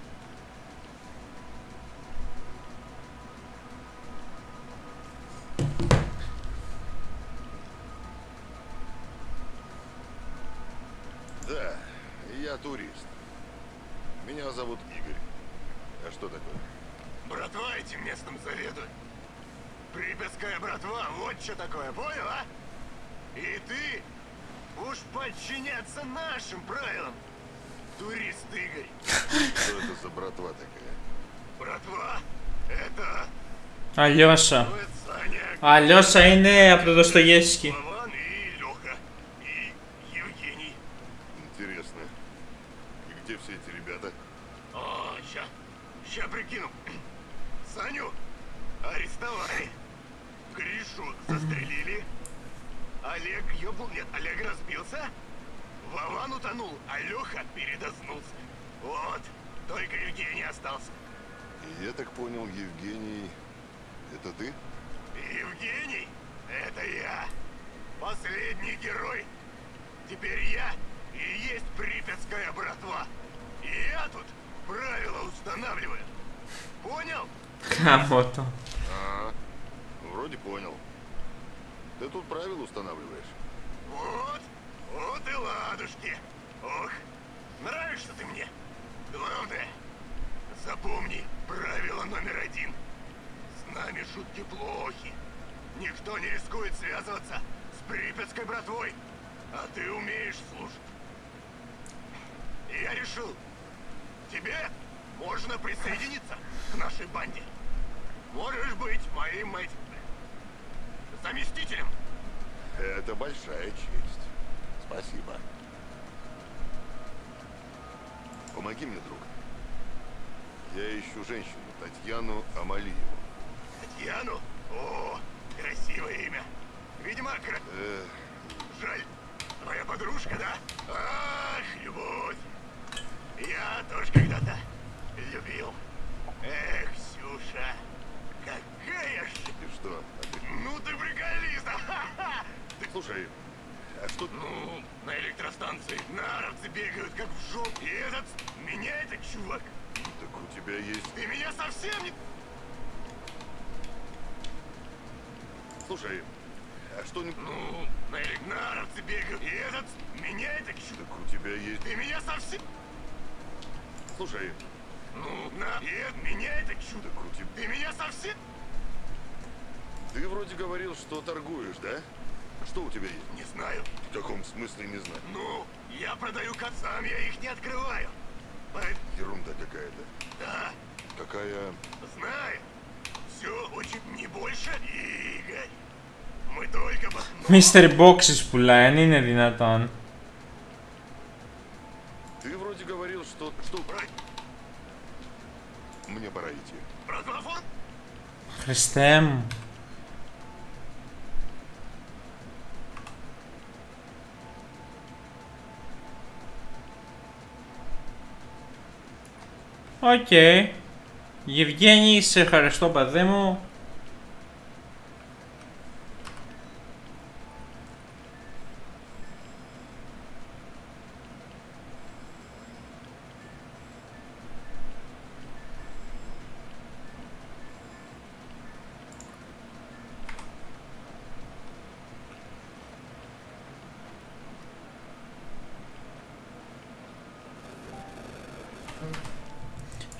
S4: Да, я турист. Меня зовут Игорь. А что такое?
S3: Братва этим местом заведует. Припятская братва, вот что такое, понял, а? И ты уж подчиняться нашим правилам, турист Игорь.
S4: Что это за братва такая?
S3: Братва, это...
S1: Алёша.
S3: вот Саня,
S1: Алёша είναι από το Достоевский.
S3: Вован и Лёха, и Евгений.
S4: Интересно. И где все эти ребята?
S3: О, ща, ща прикину. Саню арестовали. Гришу застрелили. Олег ёбнул, нет, Олег разбился. Вован утонул, а Лёха передознулся. Вот, только Евгений остался.
S4: Я так понял, Евгений... Это ты?
S3: Евгений, это я. Последний герой. Теперь я и есть Припятская братва. И я тут правила устанавливаю. Понял?
S1: Камото.
S4: А, вроде понял. Ты тут правила устанавливаешь?
S3: Вот, вот и ладушки. Ох, нравишься ты мне. Главное, запомни правило номер один. С нами шутки плохи. Никто не рискует связываться с Припятской братвой. А ты умеешь служить. И я решил, тебе можно присоединиться к нашей банде. Можешь быть моим этим заместителем.
S4: Это большая честь. Спасибо. Помоги мне, друг. Я ищу женщину, Татьяну Амалиеву.
S3: Татьяну? О, красивое имя. Видимо, кра...
S4: Э,
S3: Жаль, твоя подружка, да? Ах, любовь. Я тоже когда-то любил. Эх, Ксюша, какая ж...
S4: и что? А ты-
S3: Ну ты приколист! ха-ха! Ты-
S4: Слушай, а что...
S3: Ну, на электростанции наровцы бегают, как в жопу. И этот... Меня этот чувак.
S4: Так у тебя есть...
S3: Ты меня совсем не...
S4: Слушай, а что... не-
S3: Ну, на элек- наровцы бегают. И этот... Меня этот чувак.
S4: Так у тебя есть...
S3: Ты меня совсем...
S4: Слушай,
S3: Ну, на... И это... Меня этот чудо.
S4: так у тебя...
S3: Ты меня совсем...
S4: Ты вроде говорил, что торгуешь, да? Что у тебя есть?
S3: Не знаю.
S4: В каком смысле не знаю?
S3: Ну, я продаю котам, я их не открываю. Поэтому...
S4: Ерунда какая-то.
S3: Да,
S4: Какая...
S3: знаю. Все очень не больше, Игорь. Мы только... по- Ну,
S1: Μίστερ Boxes πουλάει, αν είναι δυνατόν.
S4: Ты вроде говорил, что... Что...
S3: брать
S4: Мне пора идти.
S3: братвафон?
S1: Χριστέ μου. Οκ. Okay. Γευγένη, σε ευχαριστώ παιδί μου.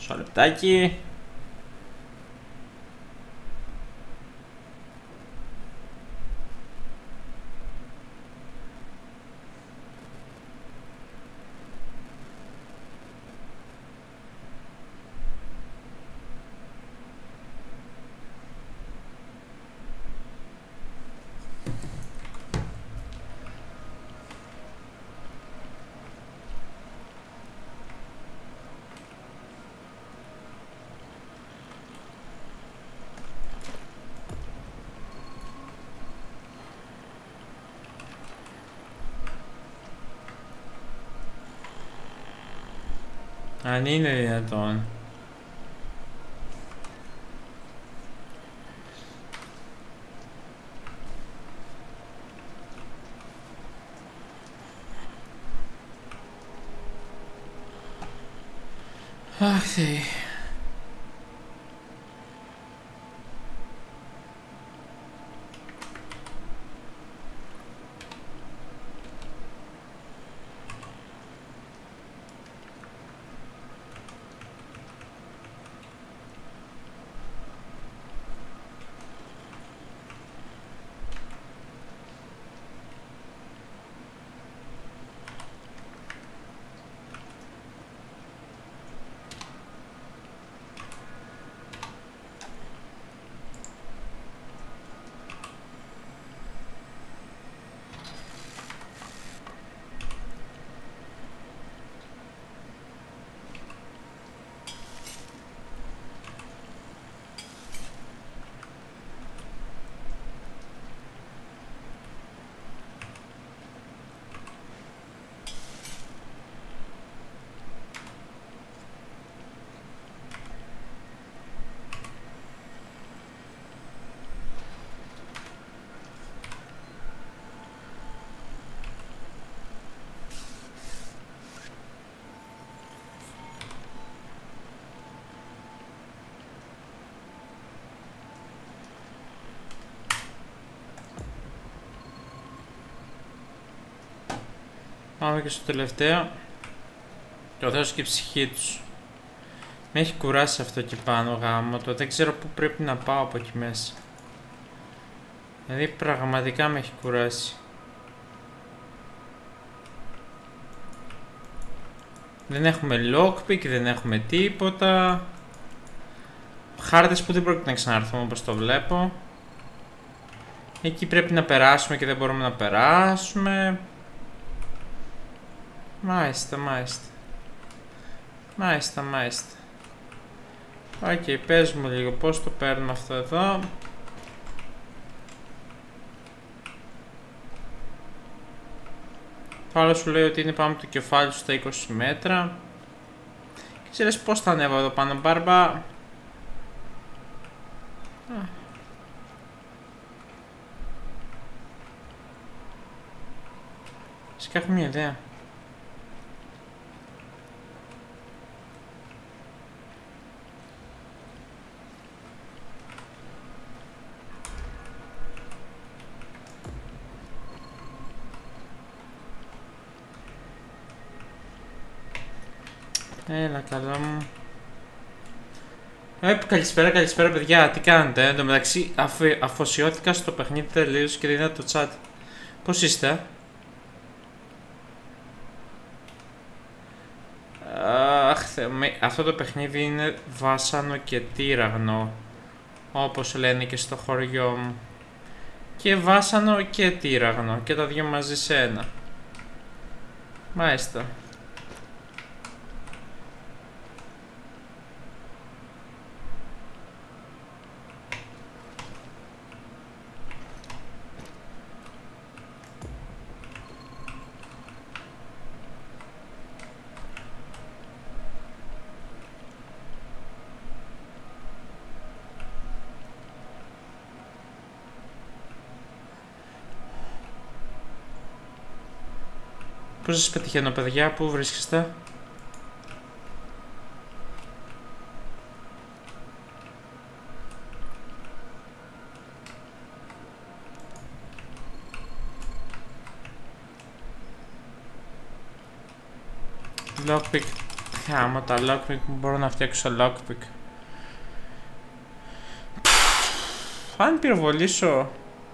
S1: Μισό λεπτάκι. Αν είναι δυνατόν. Αχ, Θεέ. Πάμε και στο τελευταίο. Και ο Θεός και η ψυχή τους. Με έχει κουράσει αυτό εκεί πάνω, γάμο το. Δεν ξέρω πού πρέπει να πάω από εκεί μέσα. Δηλαδή πραγματικά με έχει κουράσει. Δεν έχουμε lockpick, δεν έχουμε τίποτα. Χάρτες που δεν πρόκειται να ξαναρθούμε όπως το βλέπω. Εκεί πρέπει να περάσουμε και δεν μπορούμε να περάσουμε. Μάλιστα, μάλιστα. Μάλιστα, μάλιστα. Οκ, okay, πες μου λίγο πώς το παίρνουμε αυτό εδώ. Το άλλο σου λέει ότι είναι πάνω από το κεφάλι σου στα είκοσι μέτρα. Και ξέρεις πώς θα ανέβω εδώ πάνω, Μπάρμπα. Φυσικά έχω μια ιδέα. Έλα καλά μου. Ε, καλησπέρα, καλησπέρα παιδιά, τι κάνετε? Εν τω μεταξύ αφ, αφοσιώθηκα στο παιχνίδι τελείως και είδα το chat. Πώς είστε? Αχ, αυτό το παιχνίδι είναι βάσανο και τύραγνο, όπως λένε και στο χωριό μου. Και βάσανο και τύραγνο, και τα δυο μαζί σε ένα. Μάλιστα. Πώς σας πετυχαίνω παιδιά, πού βρίσκεστε? Lockpick Άμα τα lockpick μπορώ να φτιάξω lockpick. Αν πυροβολήσω...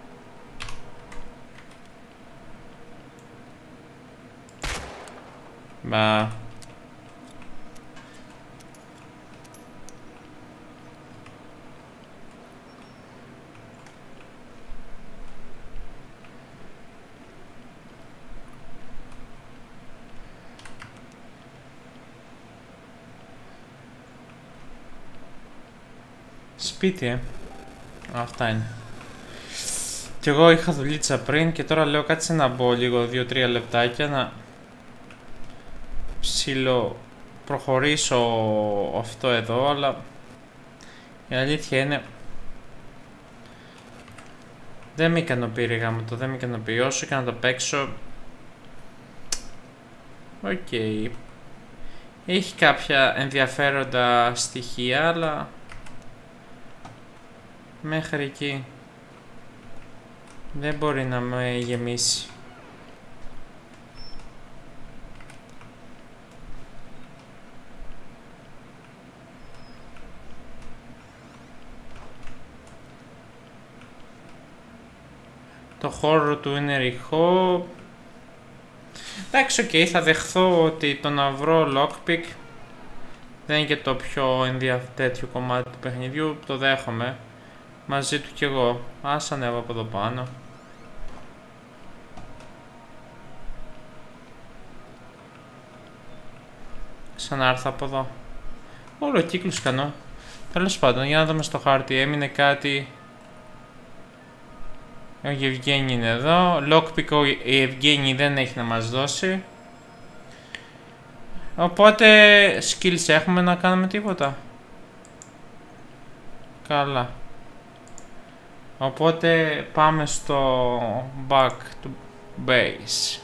S1: Μπα... Σπίτι, ε. Αυτά είναι. Κι εγώ είχα δουλίτσα πριν και τώρα λέω κάτσε να μπω λίγο δύο τρία λεπτάκια να ψιλο προχωρήσω αυτό εδώ, αλλά η αλήθεια είναι δεν με ικανοποιεί ρε γάμο το, δεν με ικανοποιεί όσο και να το παίξω. Οκ. Okay. Έχει κάποια ενδιαφέροντα στοιχεία, αλλά μέχρι εκεί δεν μπορεί να με γεμίσει. Το χώρο του είναι ρηχό. Εντάξει, οκ, okay, θα δεχθώ ότι το να βρω lockpick δεν είναι και το πιο ενδιαφέρον κομμάτι του παιχνιδιού, το δέχομαι. Μαζί του κι εγώ. Ας ανέβω από εδώ πάνω. Ξανάρθω από εδώ. Όλο κύκλους κάνω. Τέλος πάντων, για να δούμε στο χάρτη. Έμεινε κάτι. Ο Ευγένη είναι εδώ. Lockpick η Ευγένη δεν έχει να μας δώσει. Οπότε skills έχουμε να κάνουμε τίποτα. Καλά. Οπότε πάμε στο back to base.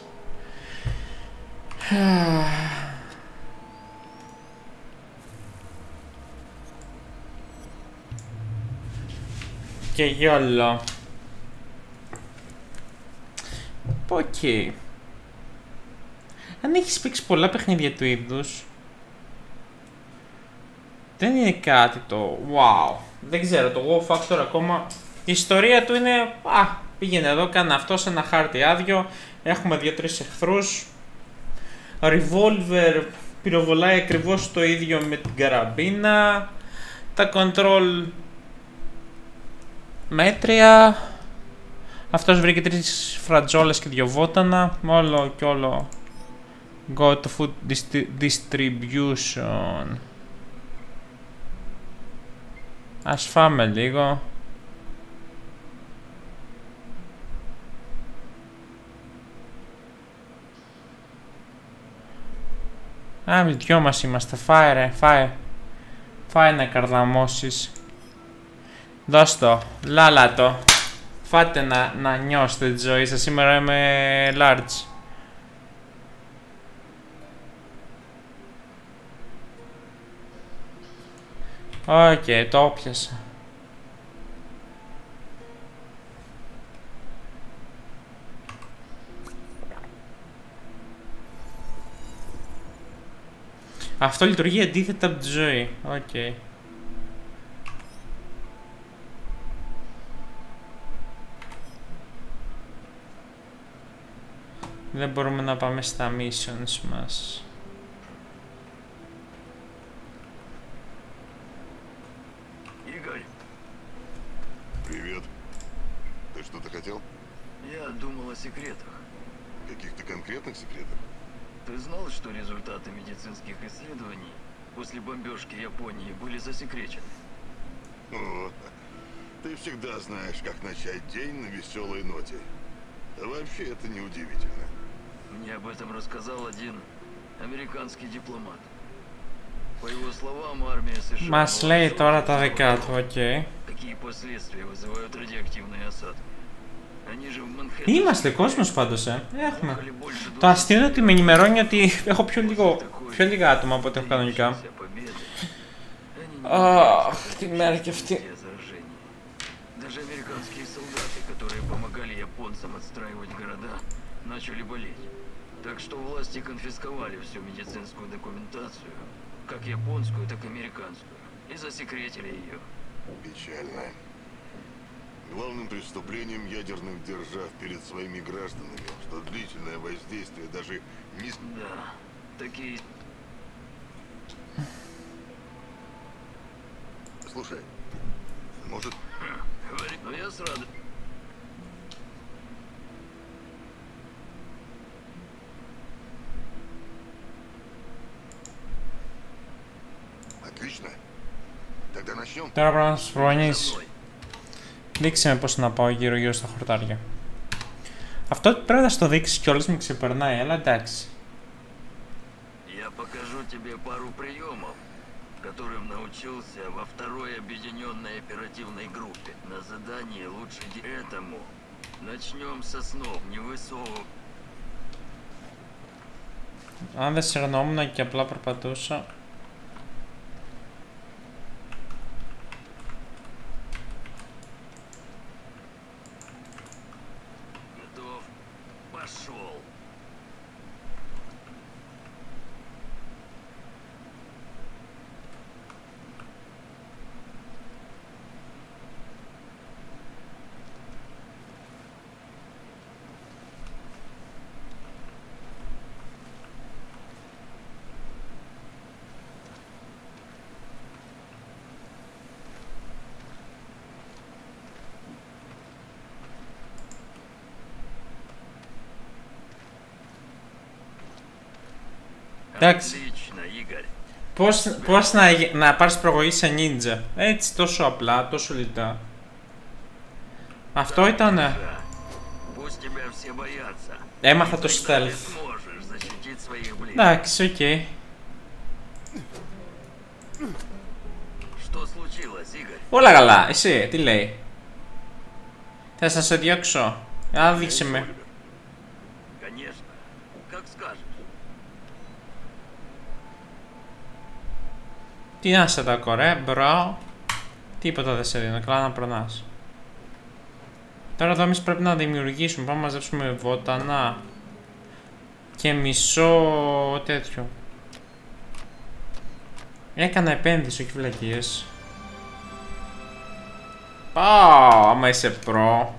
S1: Και γιόλο. Οκ. Okay. Αν έχεις παίξει πολλά παιχνίδια του είδους, δεν είναι κάτι το wow. Δεν ξέρω, το wow factor ακόμα. Η ιστορία του είναι, α, πήγαινε εδώ, κάνε αυτό σε ένα χάρτη άδειο. Έχουμε δύο-τρεις εχθρούς. Revolver πυροβολάει ακριβώς το ίδιο με την καραμπίνα. Τα control μέτρια. Αυτός βρήκε τρεις φρατζόλες και δυο βότανα. Όλο και όλο go to food distribution. Ας φάμε λίγο. Α, με δυο μας είμαστε. Φάε ρε, φάε. Φάε να καρδαμώσεις. Δώσ' το, λάλα το. Φάτε να, να νιώσετε τη ζωή σας. Σήμερα είμαι large. Οκ, okay, το όπιασα. Αυτό λειτουργεί αντίθετα από τη ζωή. Οκ. Okay. Δεν μπορούμε να πάμε στα missions μας.
S4: Игорь. Привет. Ты что-то хотел?
S5: Я думал о секретах.
S4: Каких-то конкретных секретах?
S5: Ты знал, что результаты медицинских исследований после бомбежки Японии были засекречены?
S4: О, ты всегда знаешь, как начать день на веселой ноте. А вообще это неудивительно.
S5: Мне об этом рассказал один американский дипломат. По его словам, армия США...
S1: Μας λέει τώρα τα δικά του, οκ.
S5: Какие последствия вызывают радиоактивные осадки?
S1: Είμαστε κόσμος πάντως, ε. Έχουμε. Το αστείο είναι ότι με ενημερώνει ότι έχω πιο, λίγο, πιο λίγα άτομα από ό,τι έχω κανονικά. Αχ, τη μέρα και αυτή.
S5: Так что власти конфисковали всю медицинскую документацию, как японскую, так и американскую, и засекретили ее.
S4: Печально. Главным преступлением ядерных держав перед своими гражданами, что длительное воздействие даже не...
S5: Да, такие...
S4: Слушай, может...
S5: Говорит, но я с радостью.
S4: Отлично. Тогда начнем.
S1: Τώρα πρέπει να σου προγονείς. Δείξε με πώς να πάω γύρω γύρω στα χορτάρια. Αυτό πρέπει να στο δείξεις κιόλας, με ξεπερνάει, αλλά εντάξει.
S5: Я покажу тебе пару приемов, которым научился во второй объединенной оперативной группе. На задании лучше этому. Начнем со снов, не высовывай.
S1: Αν δεν σερνόμουν και απλά περπατούσα.
S5: Готов? Пошел.
S1: Εντάξει.
S5: Отлично, Игорь.
S1: Πώς, πώς να, να πάρεις προγωγή σε νίντζα. Έτσι, τόσο απλά, τόσο λιτά. Αυτό ήτανε.
S5: Пусть тебя все боятся.
S1: Έμαθα το
S5: Ты
S1: stealth.
S5: сможешь защитить своих близких.
S1: Εντάξει, οκ. Okay.
S5: Что случилось, Игорь?
S1: Όλα καλά. Εσύ, τι λέει. Θες να σε διώξω. Α, δείξε με.
S5: Конечно. Как скажешь.
S1: Τι να σε τα κορέ, μπρο. Τίποτα δεν σε δίνω, καλά να περνάς. Τώρα εδώ εμείς πρέπει να δημιουργήσουμε, πάμε να μαζέψουμε βότανα και μισό τέτοιο. Έκανα επένδυση, όχι βλακίες. Πάω, άμα είσαι προ.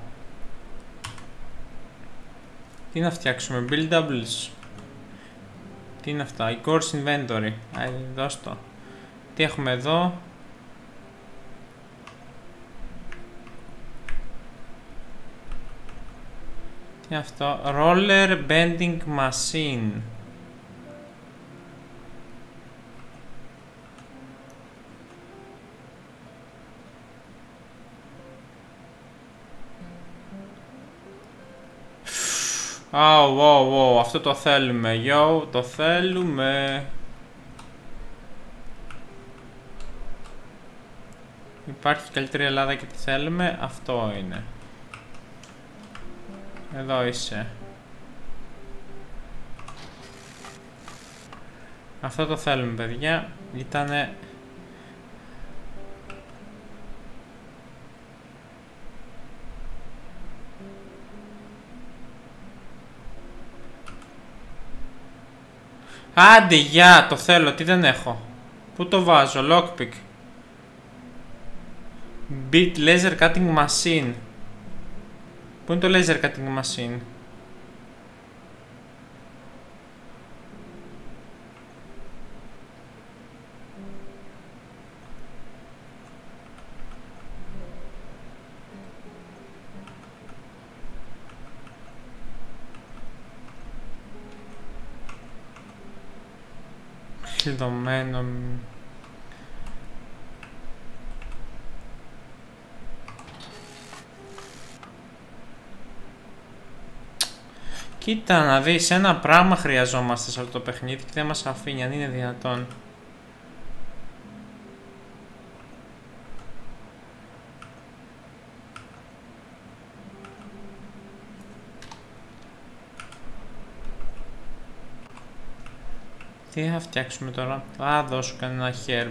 S1: Τι να φτιάξουμε, buildables. Τι είναι αυτά, η course inventory. Α, δώσ' το. Τι έχουμε εδώ. Τι είναι αυτό, roller bending machine. Oh, wow, wow, αυτό το θέλουμε, yo, το θέλουμε. Υπάρχει καλύτερη Ελλάδα και τι θέλουμε, αυτό είναι. Εδώ είσαι. Αυτό το θέλουμε, παιδιά. Ήτανε... Άντε, γεια, το θέλω, τι δεν έχω. Πού το βάζω, lockpick. Bit laser cutting machine. Πού είναι το laser cutting machine? Χλειδωμένο. Κοίτα να δεις, ένα πράγμα χρειαζόμαστε σε αυτό το παιχνίδι και δεν μας αφήνει, αν είναι δυνατόν. Τι θα φτιάξουμε τώρα? Θα δώσω κανένα herb.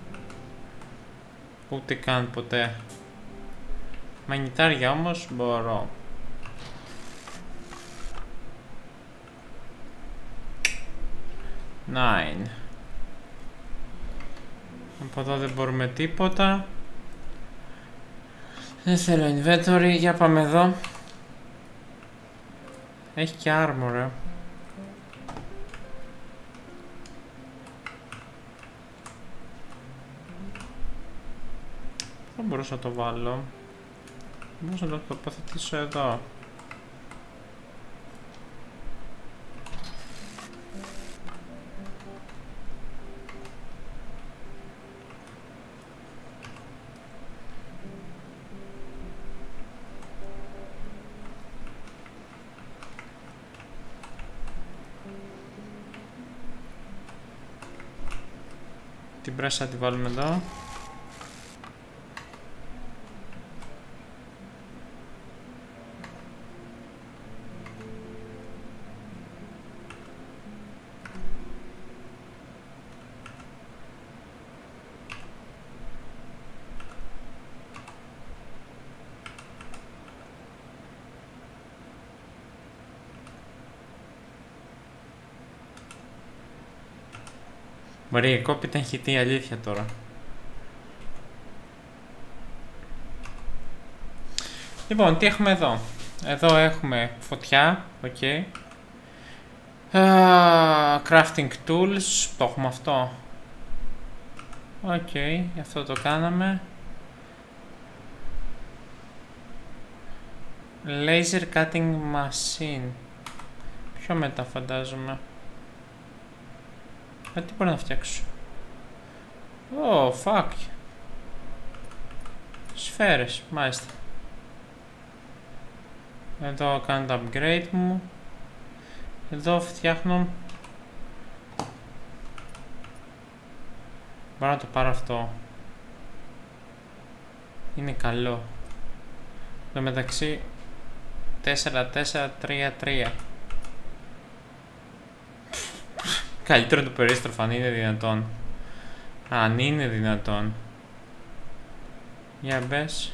S1: Ούτε καν ποτέ. Μανιτάρια όμως μπορώ. Nine. Από εδώ δεν μπορούμε τίποτα. Δεν θέλω inventory, για πάμε εδώ. Έχει και armor, ε. Δεν μπορούσα να το βάλω. Μπορούσα να το τοποθετήσω εδώ. Την πρέσα τη βάλουμε εδώ. Μπορεί η κόπη ήταν χιτή, αλήθεια τώρα. Λοιπόν, τι έχουμε εδώ. Εδώ έχουμε φωτιά, οκ. Okay. Uh, crafting tools, το έχουμε αυτό. Οκ, okay, αυτό το κάναμε. Laser cutting machine. Πιο μετά φαντάζομαι. Α, τι μπορώ να φτιάξω. Oh, fuck. Σφαίρες, μάλιστα. Εδώ κάνω το upgrade μου. Εδώ φτιάχνω. Μπορώ να το πάρω αυτό. Είναι καλό. Εδώ μεταξύ τέσσερα τέσσερα τρία τρία. Καλύτερο το περίστροφο, αν είναι δυνατόν. Αν είναι δυνατόν. Για μπες.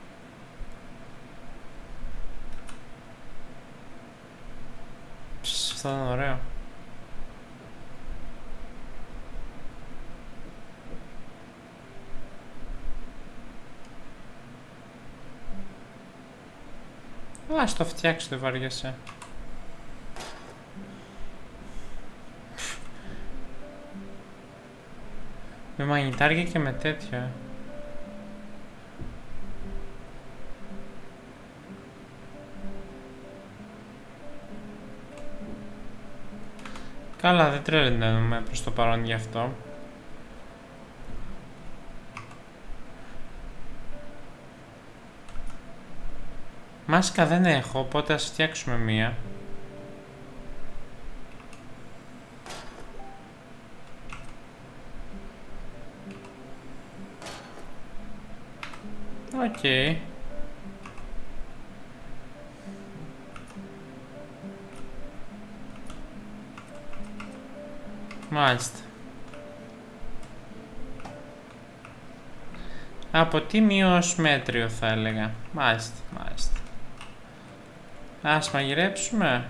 S1: Ψ, αυτό ήταν ωραίο. Ας το φτιάξω, δεν βαριέσαι. Με μαγνητάρια και με τέτοια. Καλά, δεν τρελαίνουμε προς το παρόν γι' αυτό. Μάσκα δεν έχω, οπότε ας φτιάξουμε μία. Οκ. Okay. Μάλιστα. Από τίμιο ως μέτριο θα έλεγα. Μάλιστα, μάλιστα. Ας μαγειρέψουμε.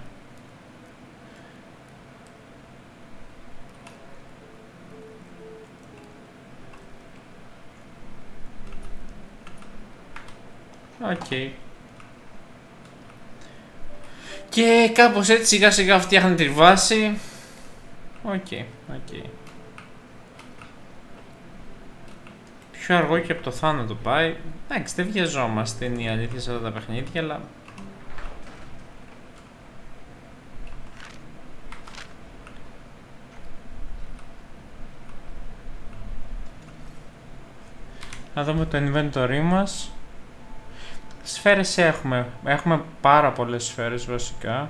S1: Οκ. Okay. Και κάπως έτσι σιγά σιγά φτιάχνει τη βάση. Οκ, okay, οκ. Okay. Πιο αργό και από το θάνατο πάει. Εντάξει, δεν βιαζόμαστε, είναι η αλήθεια σε αυτά τα παιχνίδια, αλλά... Να δούμε το inventory μας. Σφαίρες έχουμε. Έχουμε πάρα πολλές σφαίρες βασικά.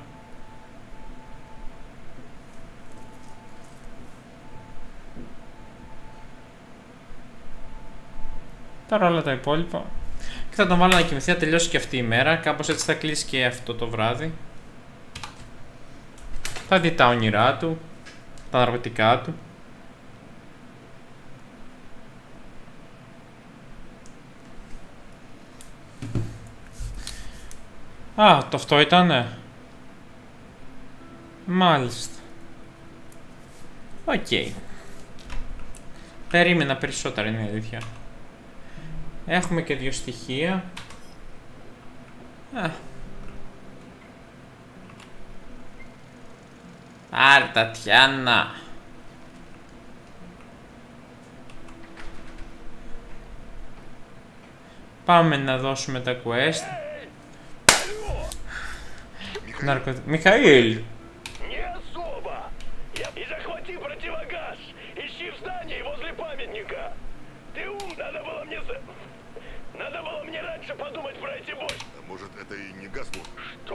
S1: Τώρα όλα τα υπόλοιπα. Και θα τον βάλω να κοιμηθεί, να τελειώσει και αυτή η μέρα. Κάπως έτσι θα κλείσει και αυτό το βράδυ. Θα δει τα όνειρά του, τα ναρκωτικά του. Α, το αυτό ήτανε. Μάλιστα. Οκ. Okay. Περίμενα περισσότερα, είναι η αλήθεια. Έχουμε και δύο στοιχεία. Α. Άρ, Τατιάνα. Πάμε να δώσουμε τα quest. Ναρκω... Μιχαήλ!
S3: Не особо. И захвати противогаз. Ищи в здании возле памятника. Ты ум, надо было мне... за- Надо было мне раньше подумать про эти бочки.
S4: А может, это и не газ был?
S3: Что?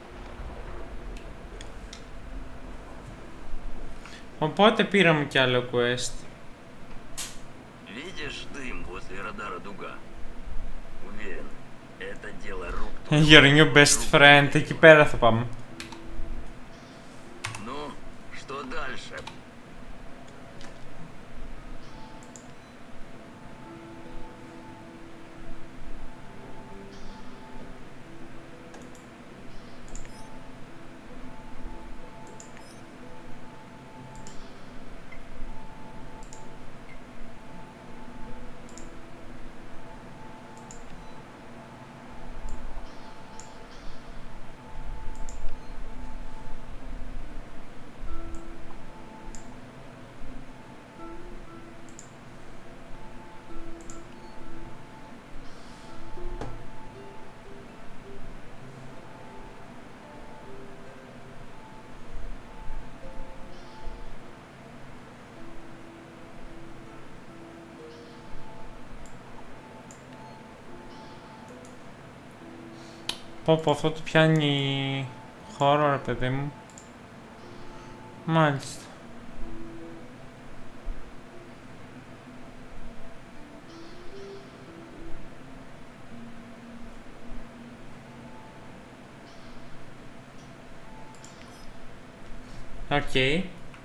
S1: Οπότε πήραμε κι άλλο quest.
S5: Видишь дым возле радара Дуга? Уверен, это дело рук.
S1: Your new best friend, εκεί πέρα θα πάμε.
S5: Ну, что дальше?
S1: Πω πω, αυτό του πιάνει χώρο, ρε παιδί μου. Μάλιστα. Οκ. Okay.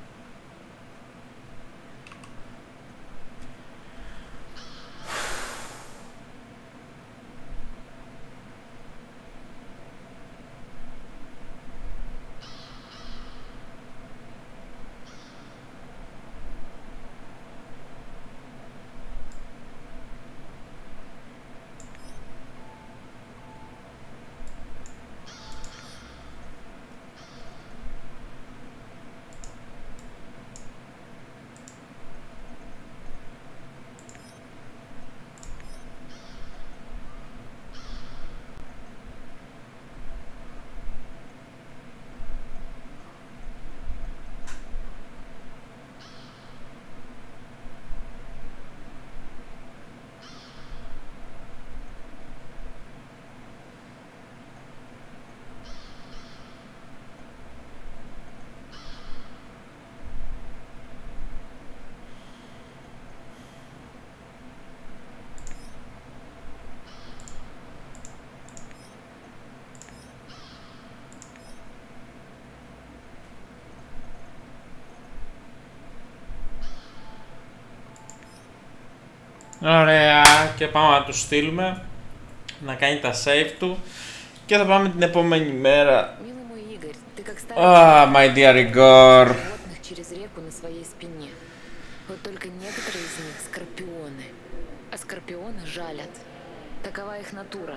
S1: Ωραία, και πάμε να του στείλουμε να κάνει τα save του και θα πάμε την επόμενη μέρα.
S2: Милый мой Игорь, ты как
S1: Ah,
S2: старый
S1: my dear Igor.
S2: животных через реку на своей спине. Вот только некоторые из них скорпионы. А скорпионы жалят. Такова их натура.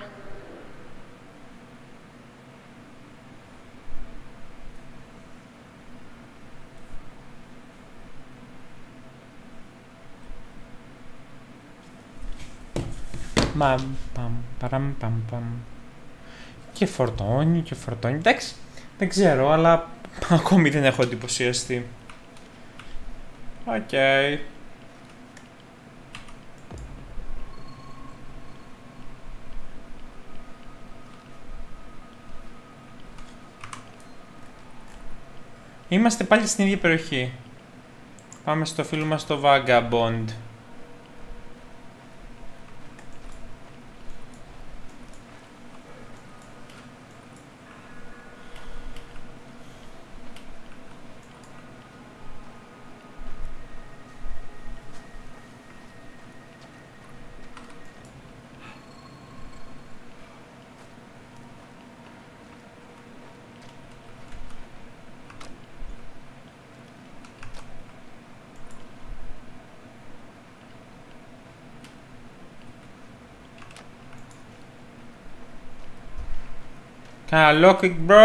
S1: Μαμ, παμ, παραμ, παμ, παμ. Και φορτώνει και φορτώνει. Εντάξει, δεν ξέρω, αλλά ακόμη δεν έχω εντυπωσιαστεί. Οκ. Okay. Είμαστε πάλι στην ίδια περιοχή. Πάμε στο φίλο μας το Vagabond. Hello, quick bro.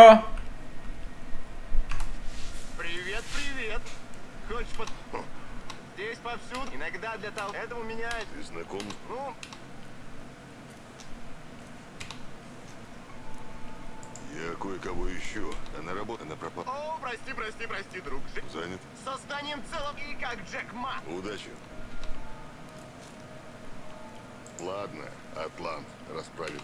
S6: Привет, привет. Хочешь под... Здесь повсюду. Иногда для того... Этому меняет.
S4: Ты знаком?
S6: Ну...
S4: Я кое-кого ищу. Она работает, она пропала.
S6: О, прости, прости, прости, друг. Ж-
S4: Занят?
S6: Созданием целого и как Джек Ма.
S4: Удачи. Ладно, Атлант расправит.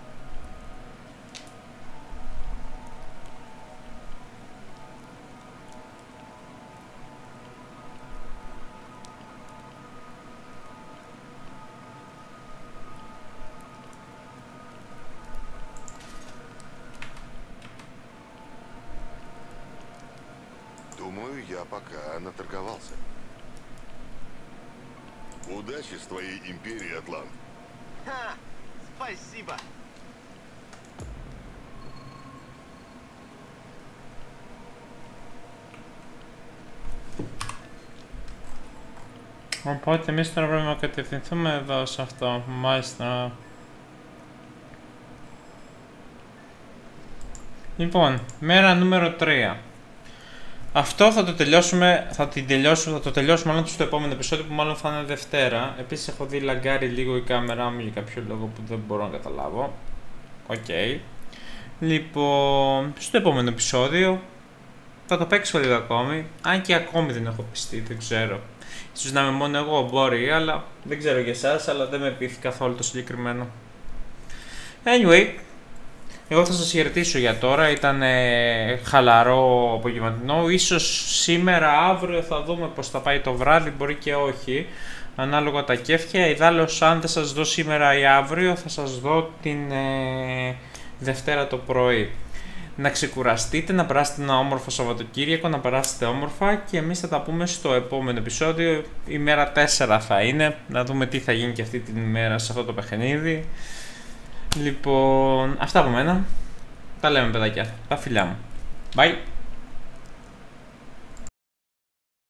S4: Думаю, я пока наторговался. Удачи с твоей империей, Атлант.
S6: Ха, спасибо.
S1: Οπότε εμείς τώρα πρέπει να κατευθυνθούμε εδώ σε αυτό. Μάλιστα. Λοιπόν, μέρα νούμερο τρία. Αυτό θα το τελειώσουμε, θα, την τελειώσουμε, θα το τελειώσουμε μάλλον στο επόμενο επεισόδιο που μάλλον θα είναι Δευτέρα. Επίσης έχω δει λαγκάρει λίγο η κάμερά μου για κάποιο λόγο που δεν μπορώ να καταλάβω. Οκ. Okay. Λοιπόν, στο επόμενο επεισόδιο θα το παίξω λίγο ακόμη. Αν και ακόμη δεν έχω πιστεί, δεν ξέρω. Ίσως να είμαι μόνο εγώ, μπορεί, αλλά δεν ξέρω για εσάς, αλλά δεν με πείθει καθόλου το συγκεκριμένο. Anyway, εγώ θα σας χαιρετήσω για τώρα, ήταν ε, χαλαρό απογευματινό. Ίσως σήμερα, αύριο θα δούμε πως θα πάει το βράδυ, μπορεί και όχι. Ανάλογα τα κέφια, ιδάλλως αν δεν σας δω σήμερα ή αύριο θα σας δω την ε, Δευτέρα το πρωί. Να ξεκουραστείτε, να περάσετε ένα όμορφο Σαββατοκύριακο, να περάσετε όμορφα και εμείς θα τα πούμε στο επόμενο επεισόδιο. Η μέρα τέσσερα θα είναι, να δούμε τι θα γίνει και αυτή την ημέρα σε αυτό το παιχνίδι. Λοιπόν, αυτά από μένα. Τα λέμε παιδάκια, τα φιλιά μου. Bye!